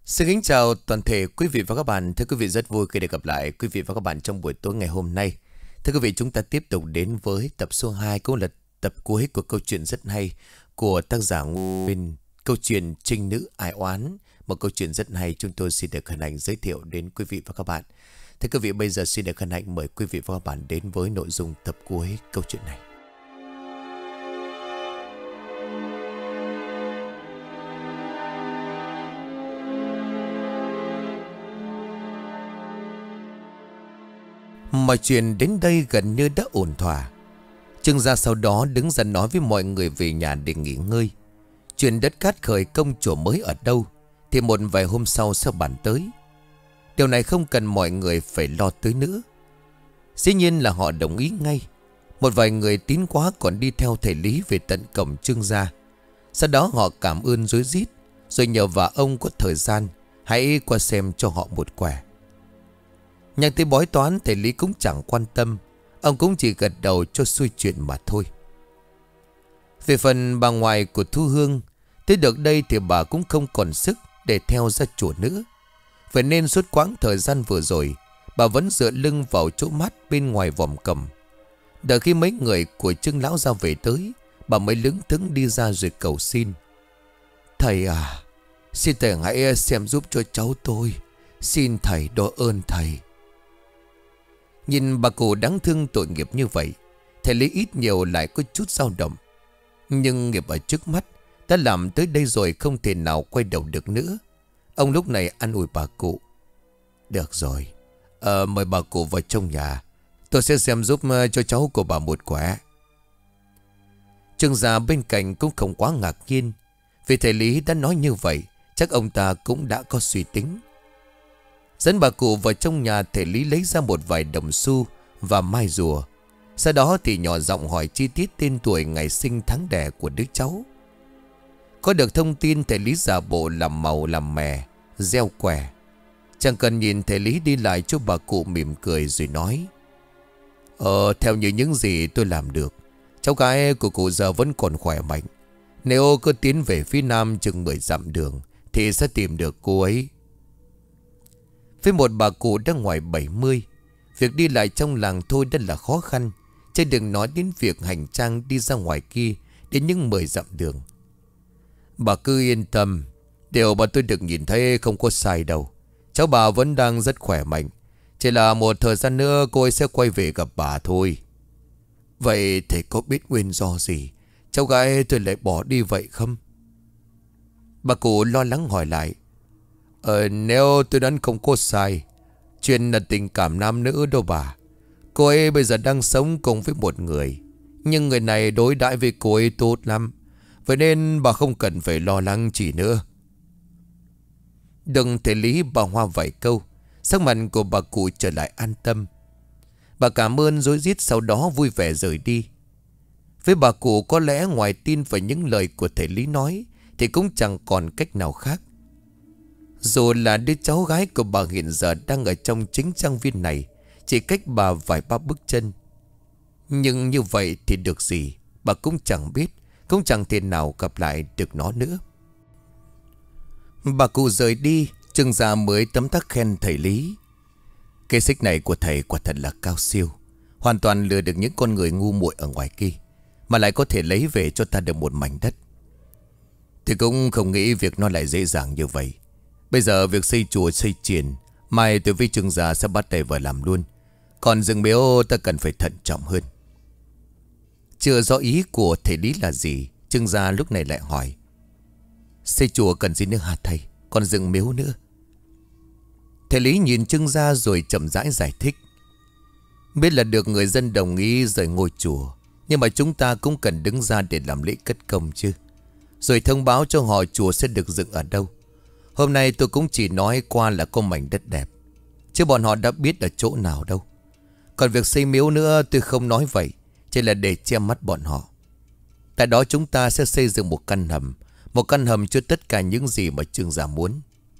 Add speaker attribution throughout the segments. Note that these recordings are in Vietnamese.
Speaker 1: Xin kính chào toàn thể quý vị và các bạn. Thưa quý vị, rất vui khi được gặp lại quý vị và các bạn trong buổi tối ngày hôm nay. Thưa quý vị, chúng ta tiếp tục đến với tập số 2, cũng là tập cuối của câu chuyện rất hay của tác giả Ngô Nguyên, câu chuyện Trinh Nữ Ái Oán. Một câu chuyện rất hay chúng tôi xin được hân hạnh giới thiệu đến quý vị và các bạn. Thưa quý vị, bây giờ xin được hân hạnh mời quý vị và các bạn đến với nội dung tập cuối câu chuyện này. Mọi chuyện đến đây gần như đã ổn thỏa. Trương gia sau đó đứng ra nói với mọi người về nhà để nghỉ ngơi. Chuyện đất cát khởi công chùa mới ở đâu thì một vài hôm sau sẽ bàn tới. Điều này không cần mọi người phải lo tới nữa. Dĩ nhiên là họ đồng ý ngay. Một vài người tín quá còn đi theo thầy Lý về tận cổng Trương gia. Sau đó họ cảm ơn rối rít, rồi nhờ vả ông có thời gian hãy qua xem cho họ một quẻ. Nhắc tới bói toán, thầy Lý cũng chẳng quan tâm. Ông cũng chỉ gật đầu cho xuôi chuyện mà thôi. Về phần bà ngoại của Thu Hương, tới được đây thì bà cũng không còn sức để theo ra chùa nữa. Vậy nên suốt quãng thời gian vừa rồi, bà vẫn dựa lưng vào chỗ mát bên ngoài vòm cầm. Đợi khi mấy người của Trương lão ra về tới, bà mới lững thững đi ra rồi cầu xin. Thầy à, xin thầy hãy xem giúp cho cháu tôi. Xin thầy đo ơn thầy. Nhìn bà cụ đáng thương tội nghiệp như vậy, thầy Lý ít nhiều lại có chút dao động. Nhưng nghiệp ở trước mắt đã làm tới đây rồi, không thể nào quay đầu được nữa. Ông lúc này an ủi bà cụ. Được rồi, mời bà cụ vào trong nhà. Tôi sẽ xem giúp cho cháu của bà một quẻ. Trương gia bên cạnh cũng không quá ngạc nhiên. Vì thầy Lý đã nói như vậy, chắc ông ta cũng đã có suy tính. Dẫn bà cụ vào trong nhà, thầy Lý lấy ra một vài đồng xu và mai rùa. Sau đó thì nhỏ giọng hỏi chi tiết tên tuổi, ngày sinh tháng đẻ của đứa cháu. Có được thông tin, thầy Lý giả bộ làm màu làm mè, gieo quẻ. Chẳng cần nhìn, thầy Lý đi lại cho bà cụ mỉm cười rồi nói. Theo như những gì tôi làm được, cháu gái của cụ giờ vẫn còn khỏe mạnh. Nếu cứ tiến về phía nam chừng 10 dặm đường thì sẽ tìm được cô ấy. Với một bà cụ đang ngoài 70, việc đi lại trong làng thôi đã là khó khăn, chứ đừng nói đến việc hành trang đi ra ngoài kia đến những 10 dặm đường. Bà cứ yên tâm, điều mà tôi được nhìn thấy không có sai đâu. Cháu bà vẫn đang rất khỏe mạnh, chỉ là một thời gian nữa cô ấy sẽ quay về gặp bà thôi. Vậy thầy có biết nguyên do gì cháu gái tôi lại bỏ đi vậy không? Bà cụ lo lắng hỏi lại. Nếu tôi đoán không có sai, chuyện là tình cảm nam nữ đâu bà. Cô ấy bây giờ đang sống cùng với một người, nhưng người này đối đãi với cô ấy tốt lắm. Vậy nên bà không cần phải lo lắng chỉ nữa. Đừng thể Lý bà hoa vài câu, sắc mặt của bà cụ trở lại an tâm. Bà cảm ơn rối rít, sau đó vui vẻ rời đi. Với bà cụ, có lẽ ngoài tin vào những lời của thầy Lý nói thì cũng chẳng còn cách nào khác. Dù là đứa cháu gái của bà hiện giờ đang ở trong chính trang viên này, chỉ cách bà vài ba bước chân. Nhưng như vậy thì được gì, bà cũng chẳng biết, cũng chẳng thể nào gặp lại được nó nữa. Bà cụ rời đi, Trương gia mới tấm tắc khen thầy Lý. Cái xích này của thầy quả thật là cao siêu, hoàn toàn lừa được những con người ngu muội ở ngoài kia, mà lại có thể lấy về cho ta được một mảnh đất. Thì cũng không nghĩ việc nó lại dễ dàng như vậy. Bây giờ việc xây chùa xây chiền, mai tôi với Trương gia sẽ bắt tay vào làm luôn. Còn rừng miếu ta cần phải thận trọng hơn. Chưa rõ ý của thầy Lý là gì, Trương gia lúc này lại hỏi. Xây chùa cần gì nữa hả thầy? Còn rừng miếu nữa? Thầy Lý nhìn Trương gia rồi chậm rãi giải thích. Biết là được người dân đồng ý rời ngôi chùa, nhưng mà chúng ta cũng cần đứng ra để làm lễ cất công chứ. Rồi thông báo cho họ chùa sẽ được dựng ở đâu. Hôm nay tôi cũng chỉ nói qua là có mảnh đất đẹp, chứ bọn họ đã biết ở chỗ nào đâu. Còn việc xây miếu nữa tôi không nói vậy, chỉ là để che mắt bọn họ. Tại đó chúng ta sẽ xây dựng một căn hầm, một căn hầm cho tất cả những gì mà Trương gia muốn.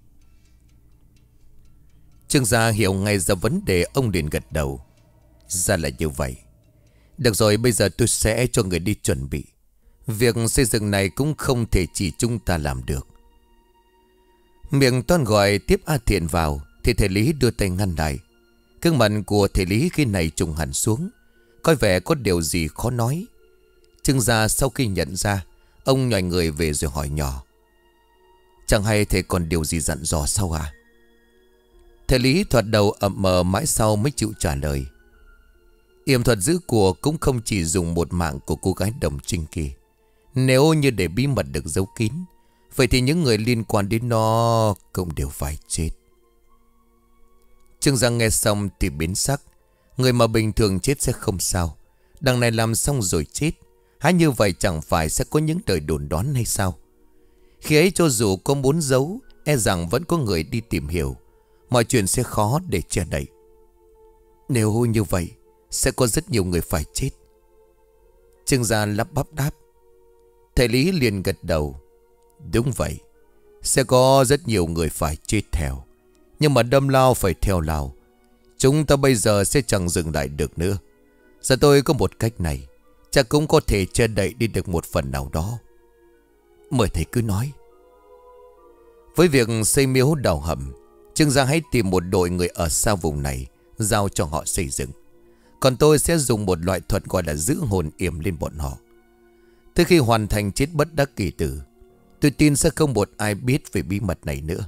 Speaker 1: Trương gia hiểu ngay ra vấn đề, ông liền gật đầu. Ra là như vậy. Được rồi, bây giờ tôi sẽ cho người đi chuẩn bị. Việc xây dựng này cũng không thể chỉ chúng ta làm được. Miệng toan gọi tiếp A Thiện vào thì thầy Lý đưa tay ngăn lại. Gương mặt của thầy Lý khi này trùng hẳn xuống, coi vẻ có điều gì khó nói. Trương gia sau khi nhận ra, ông nhòi người về rồi hỏi nhỏ: chẳng hay thầy còn điều gì dặn dò sao à? Thầy Lý thoạt đầu ậm mờ mãi sau mới chịu trả lời: yểm thuật giữ của cũng không chỉ dùng một mạng của cô gái Đồng Trinh kia. Nếu như để bí mật được giấu kín, vậy thì những người liên quan đến nó cũng đều phải chết. Trương Giang nghe xong thì biến sắc. Người mà bình thường chết sẽ không sao, đằng này làm xong rồi chết, há như vậy chẳng phải sẽ có những lời đồn đoán hay sao? Khi ấy cho dù có muốn giấu, e rằng vẫn có người đi tìm hiểu. Mọi chuyện sẽ khó để che đậy. Nếu như vậy, sẽ có rất nhiều người phải chết. Trương gia lắp bắp đáp. Thầy Lý liền gật đầu. Đúng vậy, sẽ có rất nhiều người phải chết theo. Nhưng mà đâm lao phải theo lao. Chúng ta bây giờ sẽ chẳng dừng lại được nữa. Giờ tôi có một cách này, chắc cũng có thể che đậy đi được một phần nào đó. Mời thầy cứ nói. Với việc xây miếu đào hầm, Trương gia hãy tìm một đội người ở xa vùng này, giao cho họ xây dựng. Còn tôi sẽ dùng một loại thuật gọi là giữ hồn yểm lên bọn họ. Tới khi hoàn thành chết bất đắc kỳ tử, tôi tin sẽ không một ai biết về bí mật này nữa.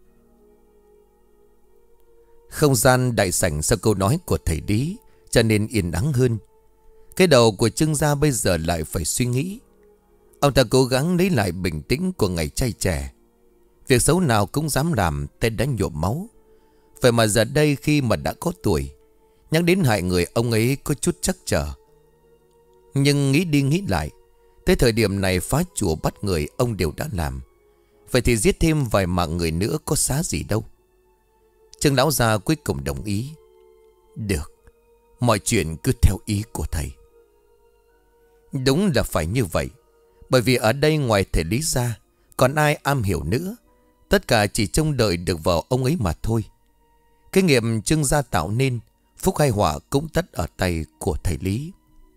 Speaker 1: Không gian đại sảnh sau câu nói của thầy Lý trở nên yên ắng hơn. Cái đầu của Trương gia bây giờ lại phải suy nghĩ. Ông ta cố gắng lấy lại bình tĩnh của ngày trai trẻ. Việc xấu nào cũng dám làm, tên đã nhuộm máu. Vậy mà giờ đây khi mà đã có tuổi, nhắc đến hại người ông ấy có chút trắc trở. Nhưng nghĩ đi nghĩ lại, tới thời điểm này phá chùa bắt người ông đều đã làm. Vậy thì giết thêm vài mạng người nữa có xá gì đâu. Trương lão gia cuối cùng đồng ý. Được, mọi chuyện cứ theo ý của thầy. Đúng là phải như vậy. Bởi vì ở đây ngoài thầy Lý ra, còn ai am hiểu nữa. Tất cả chỉ trông đợi được vào ông ấy mà thôi. Cái nghiệp Trương gia tạo nên, phúc hay họa cũng tất ở tay của thầy Lý.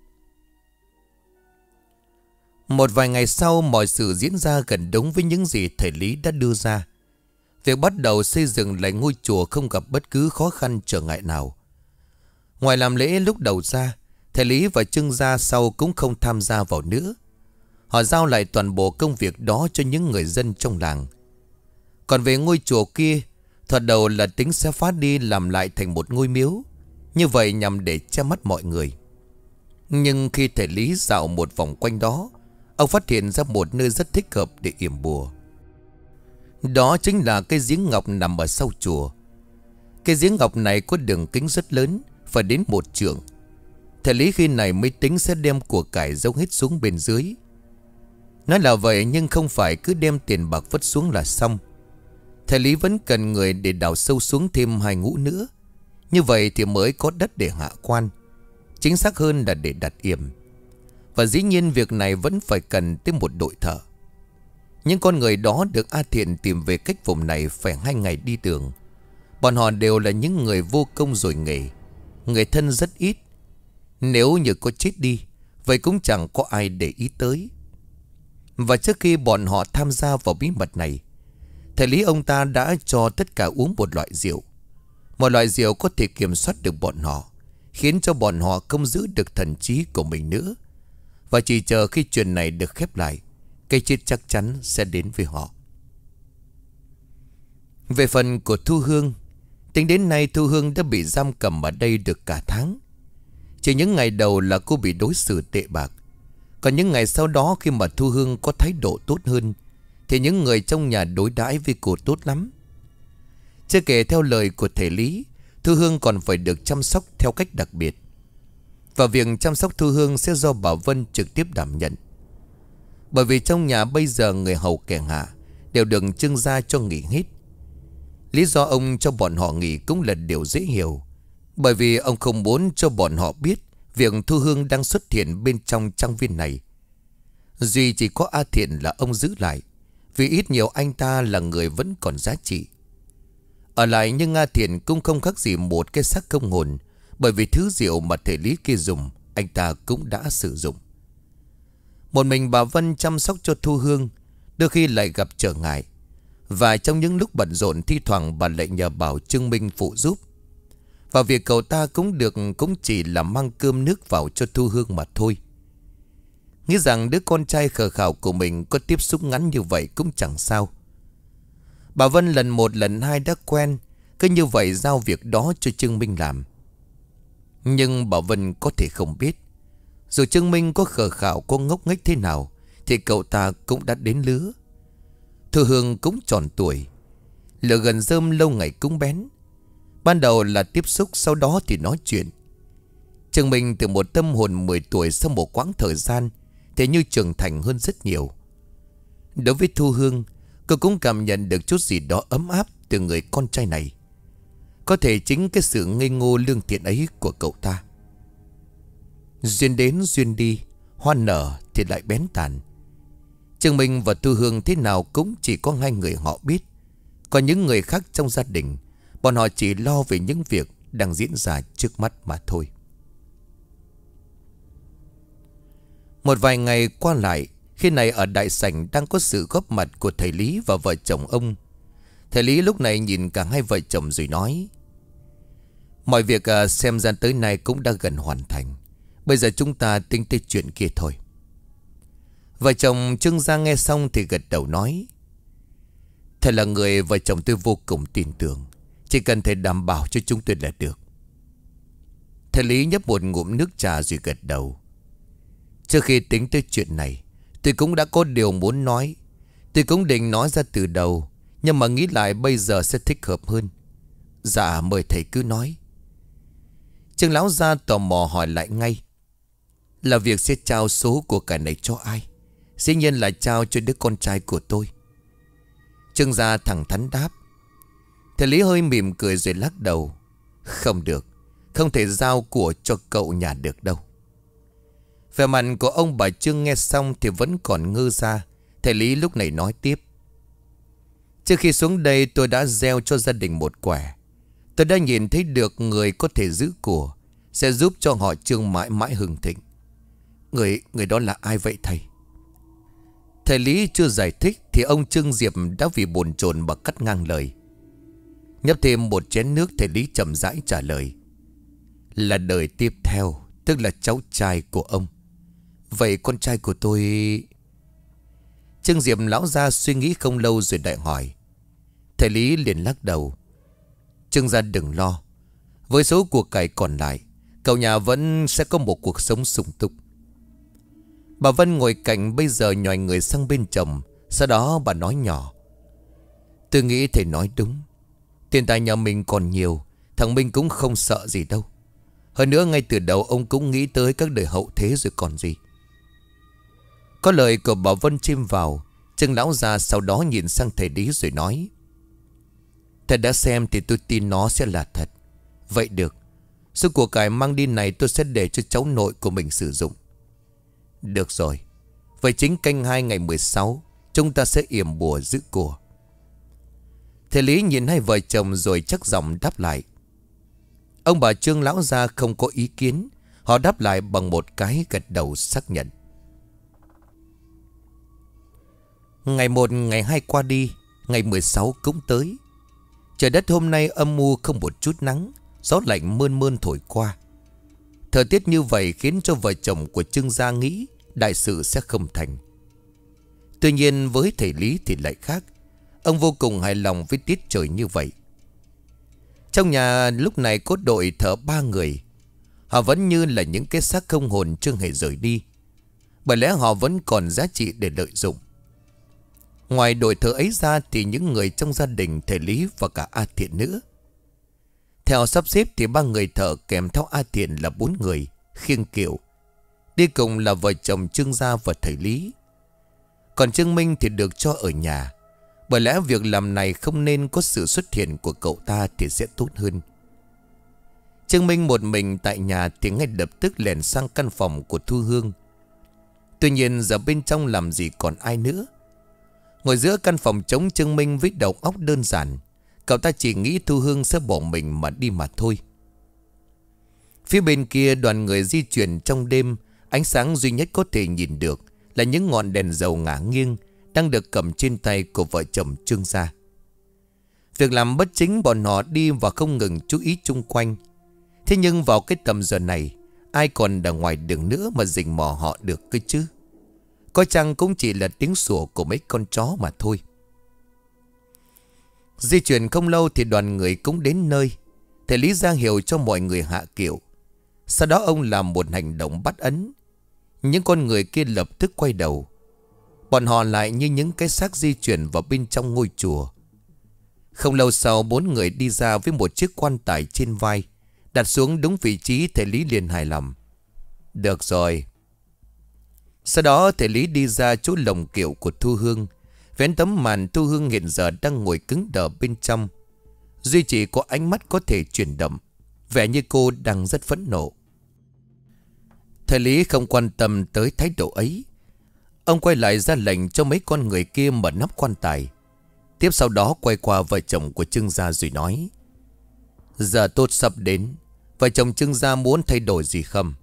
Speaker 1: Một vài ngày sau, mọi sự diễn ra gần đúng với những gì thầy Lý đã đưa ra. Việc bắt đầu xây dựng lại ngôi chùa không gặp bất cứ khó khăn trở ngại nào. Ngoài làm lễ lúc đầu ra, thầy Lý và Trương gia sau cũng không tham gia vào nữa. Họ giao lại toàn bộ công việc đó cho những người dân trong làng. Còn về ngôi chùa kia, thoạt đầu là tính sẽ phá đi làm lại thành một ngôi miếu, như vậy nhằm để che mắt mọi người. Nhưng khi thầy Lý dạo một vòng quanh đó, ông phát hiện ra một nơi rất thích hợp để yểm bùa. Đó chính là cái giếng ngọc nằm ở sau chùa. Cái giếng ngọc này có đường kính rất lớn, phải đến 1 trượng. Thầy Lý khi này mới tính sẽ đem của cải giấu hết xuống bên dưới. Nói là vậy nhưng không phải cứ đem tiền bạc vứt xuống là xong. Thầy Lý vẫn cần người để đào sâu xuống thêm 2 ngũ nữa. Như vậy thì mới có đất để hạ quan, chính xác hơn là để đặt yểm. Và dĩ nhiên việc này vẫn phải cần tới một đội thợ. Những con người đó được A Thiện tìm về cách vùng này phải 2 ngày đi đường. Bọn họ đều là những người vô công rồi nghề, người thân rất ít. Nếu như có chết đi, vậy cũng chẳng có ai để ý tới. Và trước khi bọn họ tham gia vào bí mật này, thầy Lý ông ta đã cho tất cả uống một loại rượu. Một loại rượu có thể kiểm soát được bọn họ, khiến cho bọn họ không giữ được thần trí của mình nữa. Và chỉ chờ khi chuyện này được khép lại, cái chết chắc chắn sẽ đến với họ. Về phần của Thu Hương, tính đến nay Thu Hương đã bị giam cầm ở đây được cả tháng. Chỉ những ngày đầu là cô bị đối xử tệ bạc. Còn những ngày sau đó khi mà Thu Hương có thái độ tốt hơn, thì những người trong nhà đối đãi với cô tốt lắm. Chưa kể theo lời của thầy Lý, Thu Hương còn phải được chăm sóc theo cách đặc biệt. Và việc chăm sóc Thu Hương sẽ do Bảo Vân trực tiếp đảm nhận. Bởi vì trong nhà bây giờ người hầu kẻ hạ đều được Trương gia cho nghỉ hết. Lý do ông cho bọn họ nghỉ cũng là điều dễ hiểu. Bởi vì ông không muốn cho bọn họ biết việc Thu Hương đang xuất hiện bên trong trang viên này. Duy chỉ có A Thiện là ông giữ lại, vì ít nhiều anh ta là người vẫn còn giá trị. Ở lại nhưng A Thiện cũng không khác gì một cái xác không hồn. Bởi vì thứ rượu mà thầy Lý kia dùng, anh ta cũng đã sử dụng. Một mình bà Vân chăm sóc cho Thu Hương, đôi khi lại gặp trở ngại. Và trong những lúc bận rộn, thi thoảng bà lại nhờ bảo Trương Minh phụ giúp. Và việc cậu ta cũng chỉ là mang cơm nước vào cho Thu Hương mà thôi. Nghĩ rằng đứa con trai khờ khảo của mình có tiếp xúc ngắn như vậy cũng chẳng sao. Bà Vân lần một lần hai đã quen, cứ như vậy giao việc đó cho Trương Minh làm. Nhưng bà Vân có thể không biết, dù Trương Minh có khờ khảo, có ngốc nghếch thế nào, thì cậu ta cũng đã đến lứa. Thu Hương cũng tròn tuổi, lửa gần rơm lâu ngày cũng bén. Ban đầu là tiếp xúc, sau đó thì nói chuyện. Trương Minh từ một tâm hồn 10 tuổi sau một quãng thời gian thì như trưởng thành hơn rất nhiều. Đối với Thu Hương, cô cũng cảm nhận được chút gì đó ấm áp từ người con trai này. Có thể chính cái sự ngây ngô lương thiện ấy của cậu ta. Duyên đến duyên đi, hoa nở thì lại bén tàn. Trương Minh và Thu Hương thế nào cũng chỉ có hai người họ biết. Còn những người khác trong gia đình, bọn họ chỉ lo về những việc đang diễn ra trước mắt mà thôi. Một vài ngày qua lại, khi này ở đại sảnh đang có sự góp mặt của thầy Lý và vợ chồng ông. Thầy Lý lúc này nhìn cả hai vợ chồng rồi nói: mọi việc xem ra tới nay cũng đã gần hoàn thành. Bây giờ chúng ta tính tới chuyện kia thôi. Vợ chồng Trương Gia nghe xong thì gật đầu nói: thầy là người vợ chồng tôi vô cùng tin tưởng. Chỉ cần thầy đảm bảo cho chúng tôi là được. Thầy Lý nhấp một ngụm nước trà rồi gật đầu: trước khi tính tới chuyện này, tôi cũng đã có điều muốn nói. Tôi cũng định nói ra từ đầu, nhưng mà nghĩ lại bây giờ sẽ thích hợp hơn. Dạ mời thầy cứ nói. Trương lão gia tò mò hỏi lại ngay: là việc sẽ trao số của cải này cho ai? Dĩ nhiên là trao cho đứa con trai của tôi. Trương gia thẳng thắn đáp. Thầy Lý hơi mỉm cười rồi lắc đầu: không được, không thể giao của cho cậu nhà được đâu. Vẻ mặt của ông bà Trương nghe xong thì vẫn còn ngơ ra. Thầy Lý lúc này nói tiếp: trước khi xuống đây tôi đã gieo cho gia đình một quẻ. Tôi đã nhìn thấy được người có thể giữ của, sẽ giúp cho họ Trương mãi mãi hưng thịnh. Người đó là ai vậy thầy? Thầy Lý chưa giải thích thì ông Trương Diệp đã vì bồn chồn mà cắt ngang lời. Nhấp thêm một chén nước, thầy Lý chậm rãi trả lời: là đời tiếp theo, tức là cháu trai của ông. Vậy con trai của tôi... Trương Diệp lão ra suy nghĩ không lâu rồi lại hỏi. Thầy Lý liền lắc đầu: Trương gia đừng lo. Với số của cải còn lại, cậu nhà vẫn sẽ có một cuộc sống sung túc. Bà Vân ngồi cạnh bây giờ nhòi người sang bên chồng. Sau đó bà nói nhỏ: tôi nghĩ thầy nói đúng. Tiền tài nhà mình còn nhiều, thằng Minh cũng không sợ gì đâu. Hơn nữa ngay từ đầu ông cũng nghĩ tới các đời hậu thế rồi còn gì. Có lời của bà Vân chêm vào, Trương lão già sau đó nhìn sang thầy Lý rồi nói: thầy đã xem thì tôi tin nó sẽ là thật. Vậy được, số của cải mang đi này tôi sẽ để cho cháu nội của mình sử dụng. Được rồi, vậy chính canh 2 ngày 16 chúng ta sẽ yểm bùa giữ của. Thầy Lý nhìn hai vợ chồng rồi chắc giọng đáp lại. Ông bà Trương lão gia không có ý kiến. Họ đáp lại bằng một cái gật đầu xác nhận. Ngày 1, ngày 2 qua đi, ngày 16 cũng tới. Trời đất hôm nay âm u không một chút nắng, gió lạnh mơn mơn thổi qua. Thời tiết như vậy khiến cho vợ chồng của Trương gia nghĩ đại sự sẽ không thành. Tuy nhiên với thầy Lý thì lại khác. Ông vô cùng hài lòng với tiết trời như vậy. Trong nhà lúc này có đội thợ 3 người. Họ vẫn như là những cái xác không hồn chưa hề rời đi. Bởi lẽ họ vẫn còn giá trị để lợi dụng. Ngoài đội thợ ấy ra thì những người trong gia đình thầy Lý và cả A Thiện nữa. Theo sắp xếp thì 3 người thợ kèm theo A Thiện là 4 người khiêng kiệu. Đi cùng là vợ chồng Trương gia và thầy Lý. Còn Trương Minh thì được cho ở nhà. Bởi lẽ việc làm này không nên có sự xuất hiện của cậu ta thì sẽ tốt hơn. Trương Minh một mình tại nhà thì ngay lập tức lẻn sang căn phòng của Thu Hương. Tuy nhiên giờ bên trong làm gì còn ai nữa. Ngồi giữa căn phòng trống, Trương Minh với đầu óc đơn giản. Cậu ta chỉ nghĩ Thu Hương sẽ bỏ mình mà đi mà thôi. Phía bên kia đoàn người di chuyển trong đêm. Ánh sáng duy nhất có thể nhìn được là những ngọn đèn dầu ngả nghiêng đang được cầm trên tay của vợ chồng Trương gia. Việc làm bất chính bọn họ đi và không ngừng chú ý chung quanh. Thế nhưng vào cái tầm giờ này, ai còn ở ngoài đường nữa mà rình mò họ được cơ chứ? Có chăng cũng chỉ là tiếng sủa của mấy con chó mà thôi. Di chuyển không lâu thì đoàn người cũng đến nơi. Thầy Lý ra hiệu cho mọi người hạ kiệu. Sau đó ông làm một hành động bắt ấn. Những con người kia lập tức quay đầu. Bọn họ lại như những cái xác di chuyển vào bên trong ngôi chùa. Không lâu sau, 4 người đi ra với một chiếc quan tài trên vai, đặt xuống đúng vị trí. Thầy Lý liền hài lòng. Được rồi. Sau đó thầy Lý đi ra chỗ lồng kiệu của Thu Hương. Vén tấm màn, Thu Hương hiện giờ đang ngồi cứng đờ bên trong. Duy chỉ có ánh mắt có thể chuyển động, vẻ như cô đang rất phẫn nộ. Thầy Lý không quan tâm tới thái độ ấy. Ông quay lại ra lệnh cho mấy con người kia mở nắp quan tài. Tiếp sau đó quay qua vợ chồng của Trương gia rồi nói: Giờ tốt sắp đến, vợ chồng Trương gia muốn thay đổi gì không?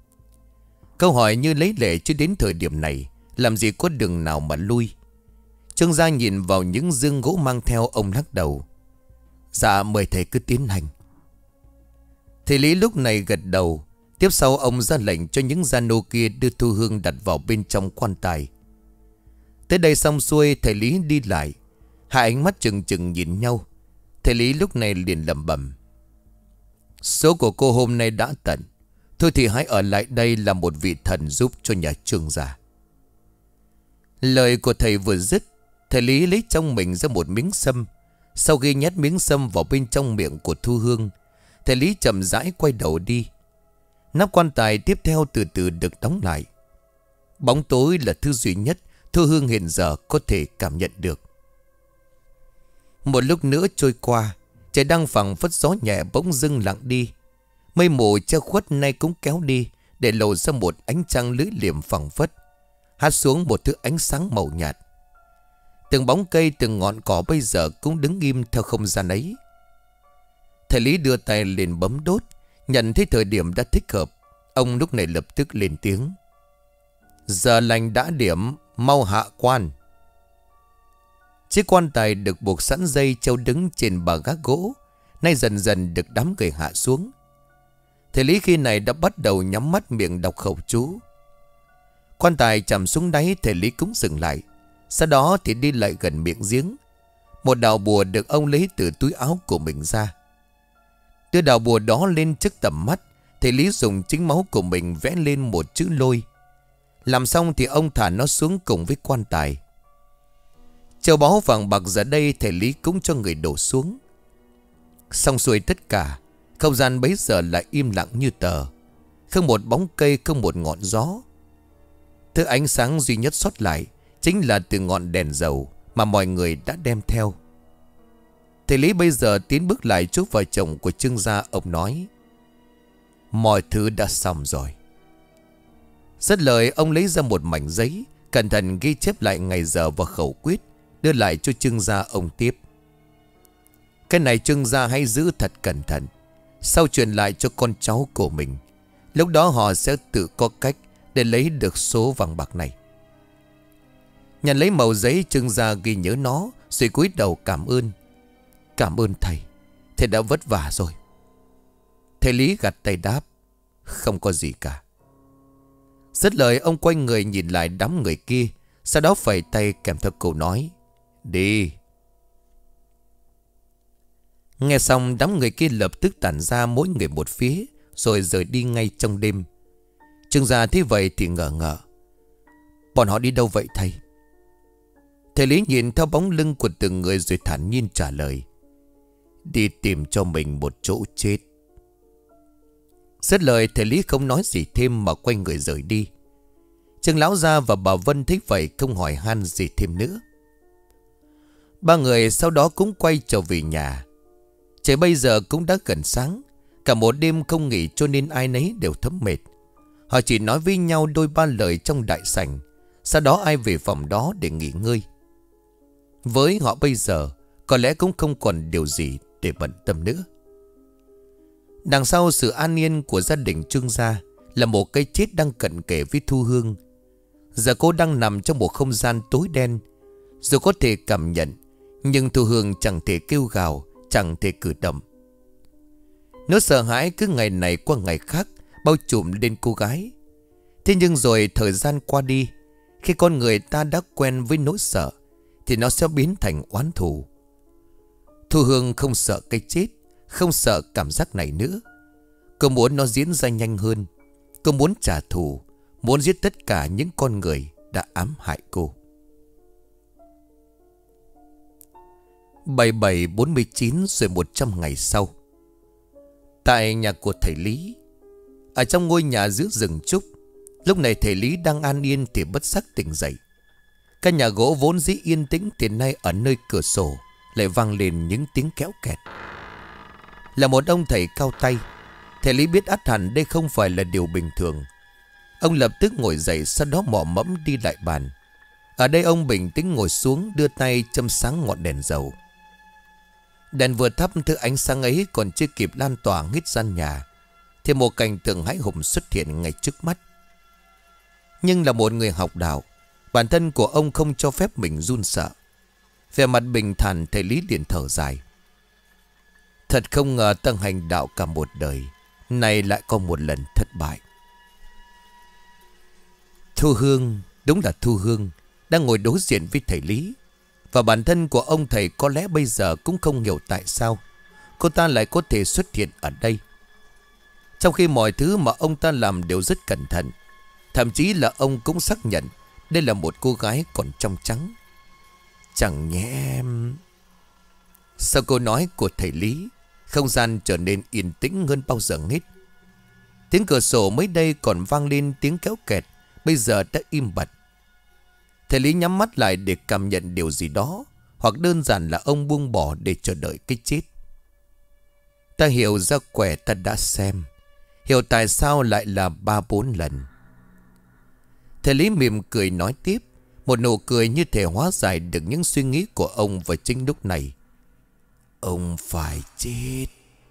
Speaker 1: Câu hỏi như lấy lệ, chứ đến thời điểm này làm gì có đường nào mà lui. Trương gia nhìn vào những dương gỗ mang theo, ông lắc đầu. Dạ, mời thầy cứ tiến hành. Thầy Lý lúc này gật đầu. Tiếp sau ông ra lệnh cho những gia nô kia đưa Thu Hương đặt vào bên trong quan tài. Tới đây xong xuôi, thầy Lý đi lại. Hai ánh mắt chừng chừng nhìn nhau. Thầy Lý lúc này liền lẩm bẩm: Số của cô hôm nay đã tận, thôi thì hãy ở lại đây làm một vị thần giúp cho nhà Trương gia. Lời của thầy vừa dứt, thầy Lý lấy trong mình ra một miếng sâm. Sau khi nhét miếng sâm vào bên trong miệng của Thu Hương, thầy Lý chậm rãi quay đầu đi. Nắp quan tài tiếp theo từ từ được đóng lại. Bóng tối là thứ duy nhất Thu Hương hiện giờ có thể cảm nhận được. Một lúc nữa trôi qua, trời đang phẳng phất, gió nhẹ bỗng dưng lặng đi. Mây mù che khuất nay cũng kéo đi, để lộ ra một ánh trăng lưỡi liềm phẳng phất, hát xuống một thứ ánh sáng màu nhạt. Từng bóng cây, từng ngọn cỏ bây giờ cũng đứng im theo không gian ấy. Thầy Lý đưa tay lên bấm đốt, nhận thấy thời điểm đã thích hợp. Ông lúc này lập tức lên tiếng: Giờ lành đã điểm, mau hạ quan. Chiếc quan tài được buộc sẵn dây treo đứng trên bờ gác gỗ, nay dần dần được đám người hạ xuống. Thầy Lý khi này đã bắt đầu nhắm mắt miệng đọc khẩu chú. Quan tài chạm xuống đáy, thầy Lý cũng dừng lại. Sau đó thì đi lại gần miệng giếng. Một đạo bùa được ông lấy từ túi áo của mình ra. Đưa đạo bùa đó lên trước tầm mắt, thầy Lý dùng chính máu của mình vẽ lên một chữ lôi. Làm xong thì ông thả nó xuống cùng với quan tài. Châu báu vàng bạc giờ đây thầy Lý cũng cho người đổ xuống. Xong xuôi tất cả, không gian bấy giờ lại im lặng như tờ. Không một bóng cây, không một ngọn gió. Thứ ánh sáng duy nhất sót lại chính là từ ngọn đèn dầu mà mọi người đã đem theo. Thầy Lý bây giờ tiến bước lại trước vợ chồng của Trương gia. Ông nói: Mọi thứ đã xong rồi. Dứt lời, ông lấy ra một mảnh giấy, cẩn thận ghi chép lại ngày giờ và khẩu quyết, đưa lại cho Trương gia. Ông tiếp: Cái này Trương gia hãy giữ thật cẩn thận, sau truyền lại cho con cháu của mình. Lúc đó họ sẽ tự có cách để lấy được số vàng bạc này. Nhận lấy mẩu giấy, Trương gia ghi nhớ nó rồi cúi đầu cảm ơn. Cảm ơn thầy, thầy đã vất vả rồi. Thầy Lý gật tay đáp: Không có gì cả. Dứt lời, ông quay người nhìn lại đám người kia, sau đó phẩy tay kèm theo câu nói: Đi. Nghe xong, đám người kia lập tức tản ra mỗi người một phía, rồi rời đi ngay trong đêm. Trương gia thấy vậy thì ngờ ngợ: Bọn họ đi đâu vậy thầy? Thầy Lý nhìn theo bóng lưng của từng người rồi thản nhiên trả lời: Đi tìm cho mình một chỗ chết. Dứt lời, thầy Lý không nói gì thêm mà quay người rời đi. Trương lão gia và bà Vân thấy vậy không hỏi han gì thêm nữa. Ba người sau đó cũng quay trở về nhà. Trời bây giờ cũng đã gần sáng. Cả một đêm không nghỉ cho nên ai nấy đều thấm mệt. Họ chỉ nói với nhau đôi ba lời trong đại sảnh, sau đó ai về phòng đó để nghỉ ngơi. Với họ bây giờ có lẽ cũng không còn điều gì để bận tâm nữa. Đằng sau sự an yên của gia đình Trương gia là một cái chết đang cận kề với Thu Hương. Giờ cô đang nằm trong một không gian tối đen, Dù có thể cảm nhận, nhưng Thu Hương chẳng thể kêu gào, chẳng thể cử động. Nỗi sợ hãi cứ ngày này qua ngày khác bao trùm lên cô gái. Thế nhưng rồi thời gian qua đi, khi con người ta đã quen với nỗi sợ thì nó sẽ biến thành oán thù. Thu Hương không sợ cái chết, không sợ cảm giác này nữa. Cô muốn nó diễn ra nhanh hơn. Cô muốn trả thù, muốn giết tất cả những con người đã ám hại cô. 7749 rồi 100 ngày sau, tại nhà của thầy Lý, ở trong ngôi nhà giữa rừng trúc, lúc này thầy Lý đang an yên thì bất giác tỉnh dậy. Căn nhà gỗ vốn dĩ yên tĩnh thì nay ở nơi cửa sổ lại vang lên những tiếng kéo kẹt. Là một ông thầy cao tay, thầy Lý biết ắt hẳn đây không phải là điều bình thường. Ông lập tức ngồi dậy, sau đó mò mẫm đi lại bàn. Ở đây ông bình tĩnh ngồi xuống, đưa tay châm sáng ngọn đèn dầu. Đèn vừa thắp, thứ ánh sáng ấy còn chưa kịp lan tỏa hết gian nhà thì một cảnh tượng hãi hùng xuất hiện ngay trước mắt. Nhưng là một người học đạo, bản thân của ông không cho phép mình run sợ. Vẻ mặt bình thản, thầy Lý liền thở dài. Thật không ngờ ta hành đạo cả một đời, nay lại có một lần thất bại. Thu Hương, đúng là Thu Hương, đang ngồi đối diện với thầy Lý. Và bản thân của ông thầy có lẽ bây giờ cũng không hiểu tại sao cô ta lại có thể xuất hiện ở đây, trong khi mọi thứ mà ông ta làm đều rất cẩn thận. Thậm chí là ông cũng xác nhận đây là một cô gái còn trong trắng. Chẳng nhẽ... Sau câu nói của thầy Lý, không gian trở nên yên tĩnh hơn bao giờ hết. Tiếng cửa sổ mới đây còn vang lên tiếng kéo kẹt, bây giờ đã im bặt. Thầy Lý nhắm mắt lại để cảm nhận điều gì đó, hoặc đơn giản là ông buông bỏ để chờ đợi cái chết. Ta hiểu ra quẻ ta đã xem, hiểu tại sao lại là 3-4 lần. Thầy Lý mỉm cười nói tiếp, một nụ cười như thể hóa giải được những suy nghĩ của ông vào chính lúc này. Ông phải chết.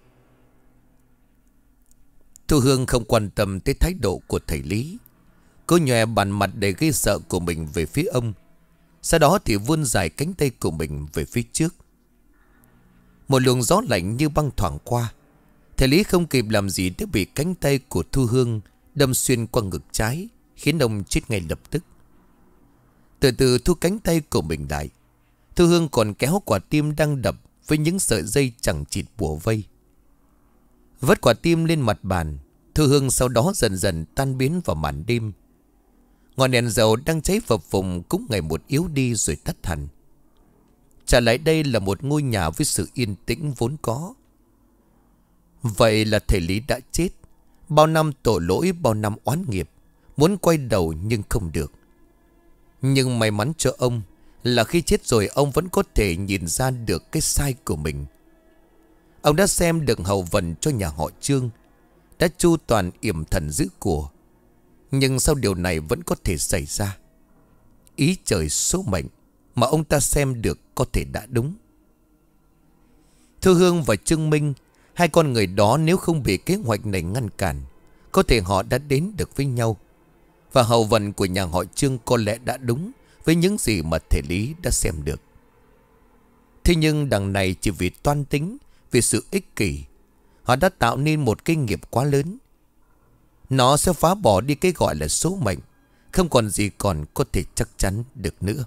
Speaker 1: Thu Hương không quan tâm tới thái độ của thầy Lý. Cô nhòe bàn mặt để gây sợ của mình về phía ông. Sau đó thì vươn dài cánh tay của mình về phía trước. Một luồng gió lạnh như băng thoảng qua. Thầy Lý không kịp làm gì đã bị cánh tay của Thu Hương đâm xuyên qua ngực trái, khiến ông chết ngay lập tức. Từ từ thu cánh tay của mình lại, Thu Hương còn kéo quả tim đang đập với những sợi dây chẳng chịt bủa vây. Vất quả tim lên mặt bàn, Thu Hương sau đó dần dần tan biến vào màn đêm. Ngọn đèn dầu đang cháy phập phùng cũng ngày một yếu đi rồi tắt hẳn. Trả lại đây là một ngôi nhà với sự yên tĩnh vốn có. Vậy là thầy Lý đã chết. Bao năm tội lỗi, bao năm oán nghiệp, muốn quay đầu nhưng không được. Nhưng may mắn cho ông là khi chết rồi ông vẫn có thể nhìn ra được cái sai của mình. Ông đã xem được hậu vận cho nhà họ Trương, đã chu toàn yểm thần giữ của. Nhưng sau điều này vẫn có thể xảy ra. Ý trời số mệnh mà ông ta xem được có thể đã đúng. Thu Hương và Trương Minh, hai con người đó nếu không bị kế hoạch này ngăn cản, có thể họ đã đến được với nhau. Và hậu vận của nhà họ Trương có lẽ đã đúng với những gì mà thầy Lý đã xem được. Thế nhưng đằng này chỉ vì toan tính, vì sự ích kỷ, họ đã tạo nên một cái nghiệp quá lớn. Nó sẽ phá bỏ đi cái gọi là số mệnh, không còn gì còn có thể chắc chắn được nữa.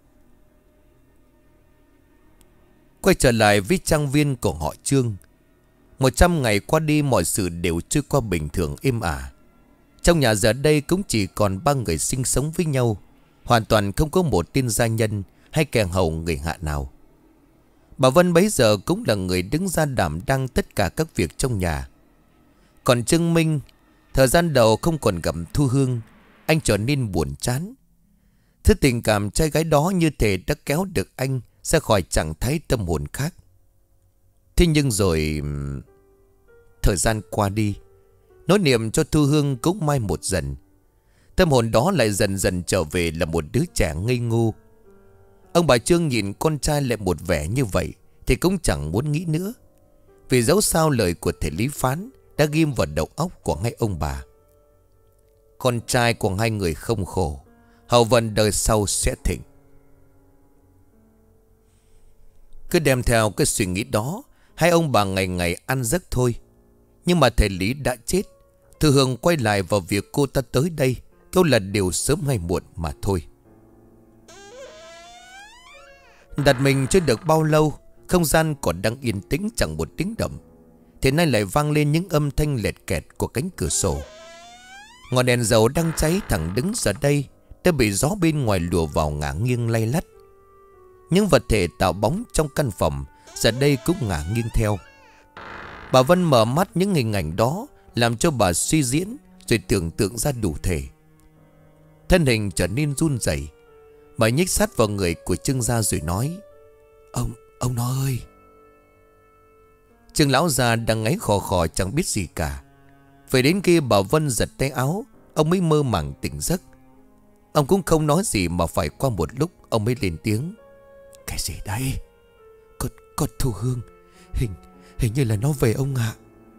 Speaker 1: Quay trở lại với trang viên của họ Trương. 100 ngày qua đi, mọi sự đều trôi qua bình thường êm ả. Trong nhà giờ đây cũng chỉ còn 3 người sinh sống với nhau, hoàn toàn không có một tên gia nhân hay kẻ hầu người hạ nào. Bà Vân bấy giờ cũng là người đứng ra đảm đang tất cả các việc trong nhà. Còn Trương Minh, thời gian đầu không còn gặp Thu Hương, anh trở nên buồn chán. Thứ tình cảm trai gái đó như thể đã kéo được anh ra khỏi trạng thái tâm hồn khác. Thế nhưng rồi thời gian qua đi, nỗi niềm cho Thu Hương cũng mai một dần. Tâm hồn đó lại dần dần trở về là một đứa trẻ ngây ngô. Ông bà Trương nhìn con trai lại một vẻ như vậy thì cũng chẳng muốn nghĩ nữa. Vì dẫu sao lời của thầy Lý phán đã ghim vào đầu óc của hai ông bà. Con trai của hai người không khổ, hậu vận đời sau sẽ thịnh. Cứ đem theo cái suy nghĩ đó, hai ông bà ngày ngày ăn giấc thôi. Nhưng mà thầy Lý đã chết. Thư Hương quay lại vào việc cô ta tới đây câu là điều sớm hay muộn mà thôi. Đặt mình chưa được bao lâu, không gian còn đang yên tĩnh chẳng một tiếng động, thì nay lại vang lên những âm thanh lẹt kẹt của cánh cửa sổ. Ngọn đèn dầu đang cháy thẳng đứng giờ đây đã bị gió bên ngoài lùa vào ngả nghiêng lay lắt. Những vật thể tạo bóng trong căn phòng giờ đây cũng ngả nghiêng theo. Bà Vân mở mắt những hình ảnh đó làm cho bà suy diễn rồi tưởng tượng ra đủ thể. Thân hình trở nên run rẩy. Bà nhích sát vào người của Trương gia rồi nói: Ông nó ơi. Trương lão già đang ngáy khò khò chẳng biết gì cả. Phải đến khi bà Vân giật tay áo, ông mới mơ màng tỉnh giấc. Ông cũng không nói gì mà phải qua một lúc ông mới lên tiếng: Cái gì đây? Con Thu Hương. Hình như là nó về ông ạ.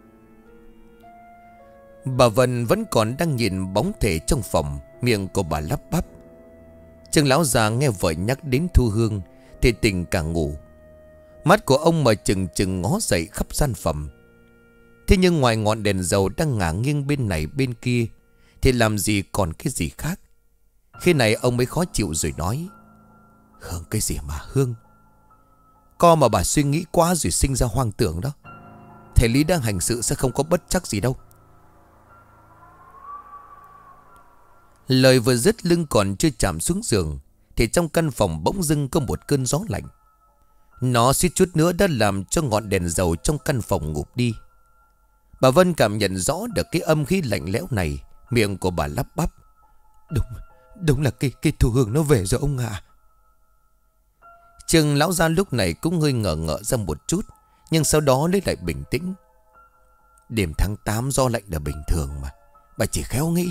Speaker 1: Bà Vân vẫn còn đang nhìn bóng thể trong phòng, miệng của bà lắp bắp. Trương lão già nghe vợ nhắc đến Thu Hương thì tỉnh cả ngủ. Mắt của ông mở chừng chừng ngó dậy khắp gian phòng. Thế nhưng ngoài ngọn đèn dầu đang ngả nghiêng bên này bên kia thì làm gì còn cái gì khác. Khi này ông mới khó chịu rồi nói: Hương cái gì mà Hương? Co mà bà suy nghĩ quá rồi sinh ra hoang tưởng đó. Thầy Lý đang hành sự sẽ không có bất trắc gì đâu. Lời vừa dứt, lưng còn chưa chạm xuống giường thì trong căn phòng bỗng dưng có một cơn gió lạnh. Nó suýt chút nữa đã làm cho ngọn đèn dầu trong căn phòng ngụp đi. Bà Vân cảm nhận rõ được cái âm khí lạnh lẽo này. Miệng của bà lắp bắp: Đúng là cái Thu Hương nó về rồi ông ạ. Trương lão gia lúc này cũng hơi ngờ ngợ ra một chút, nhưng sau đó lấy lại bình tĩnh. Đêm tháng 8 do lạnh là bình thường mà, bà chỉ khéo nghĩ.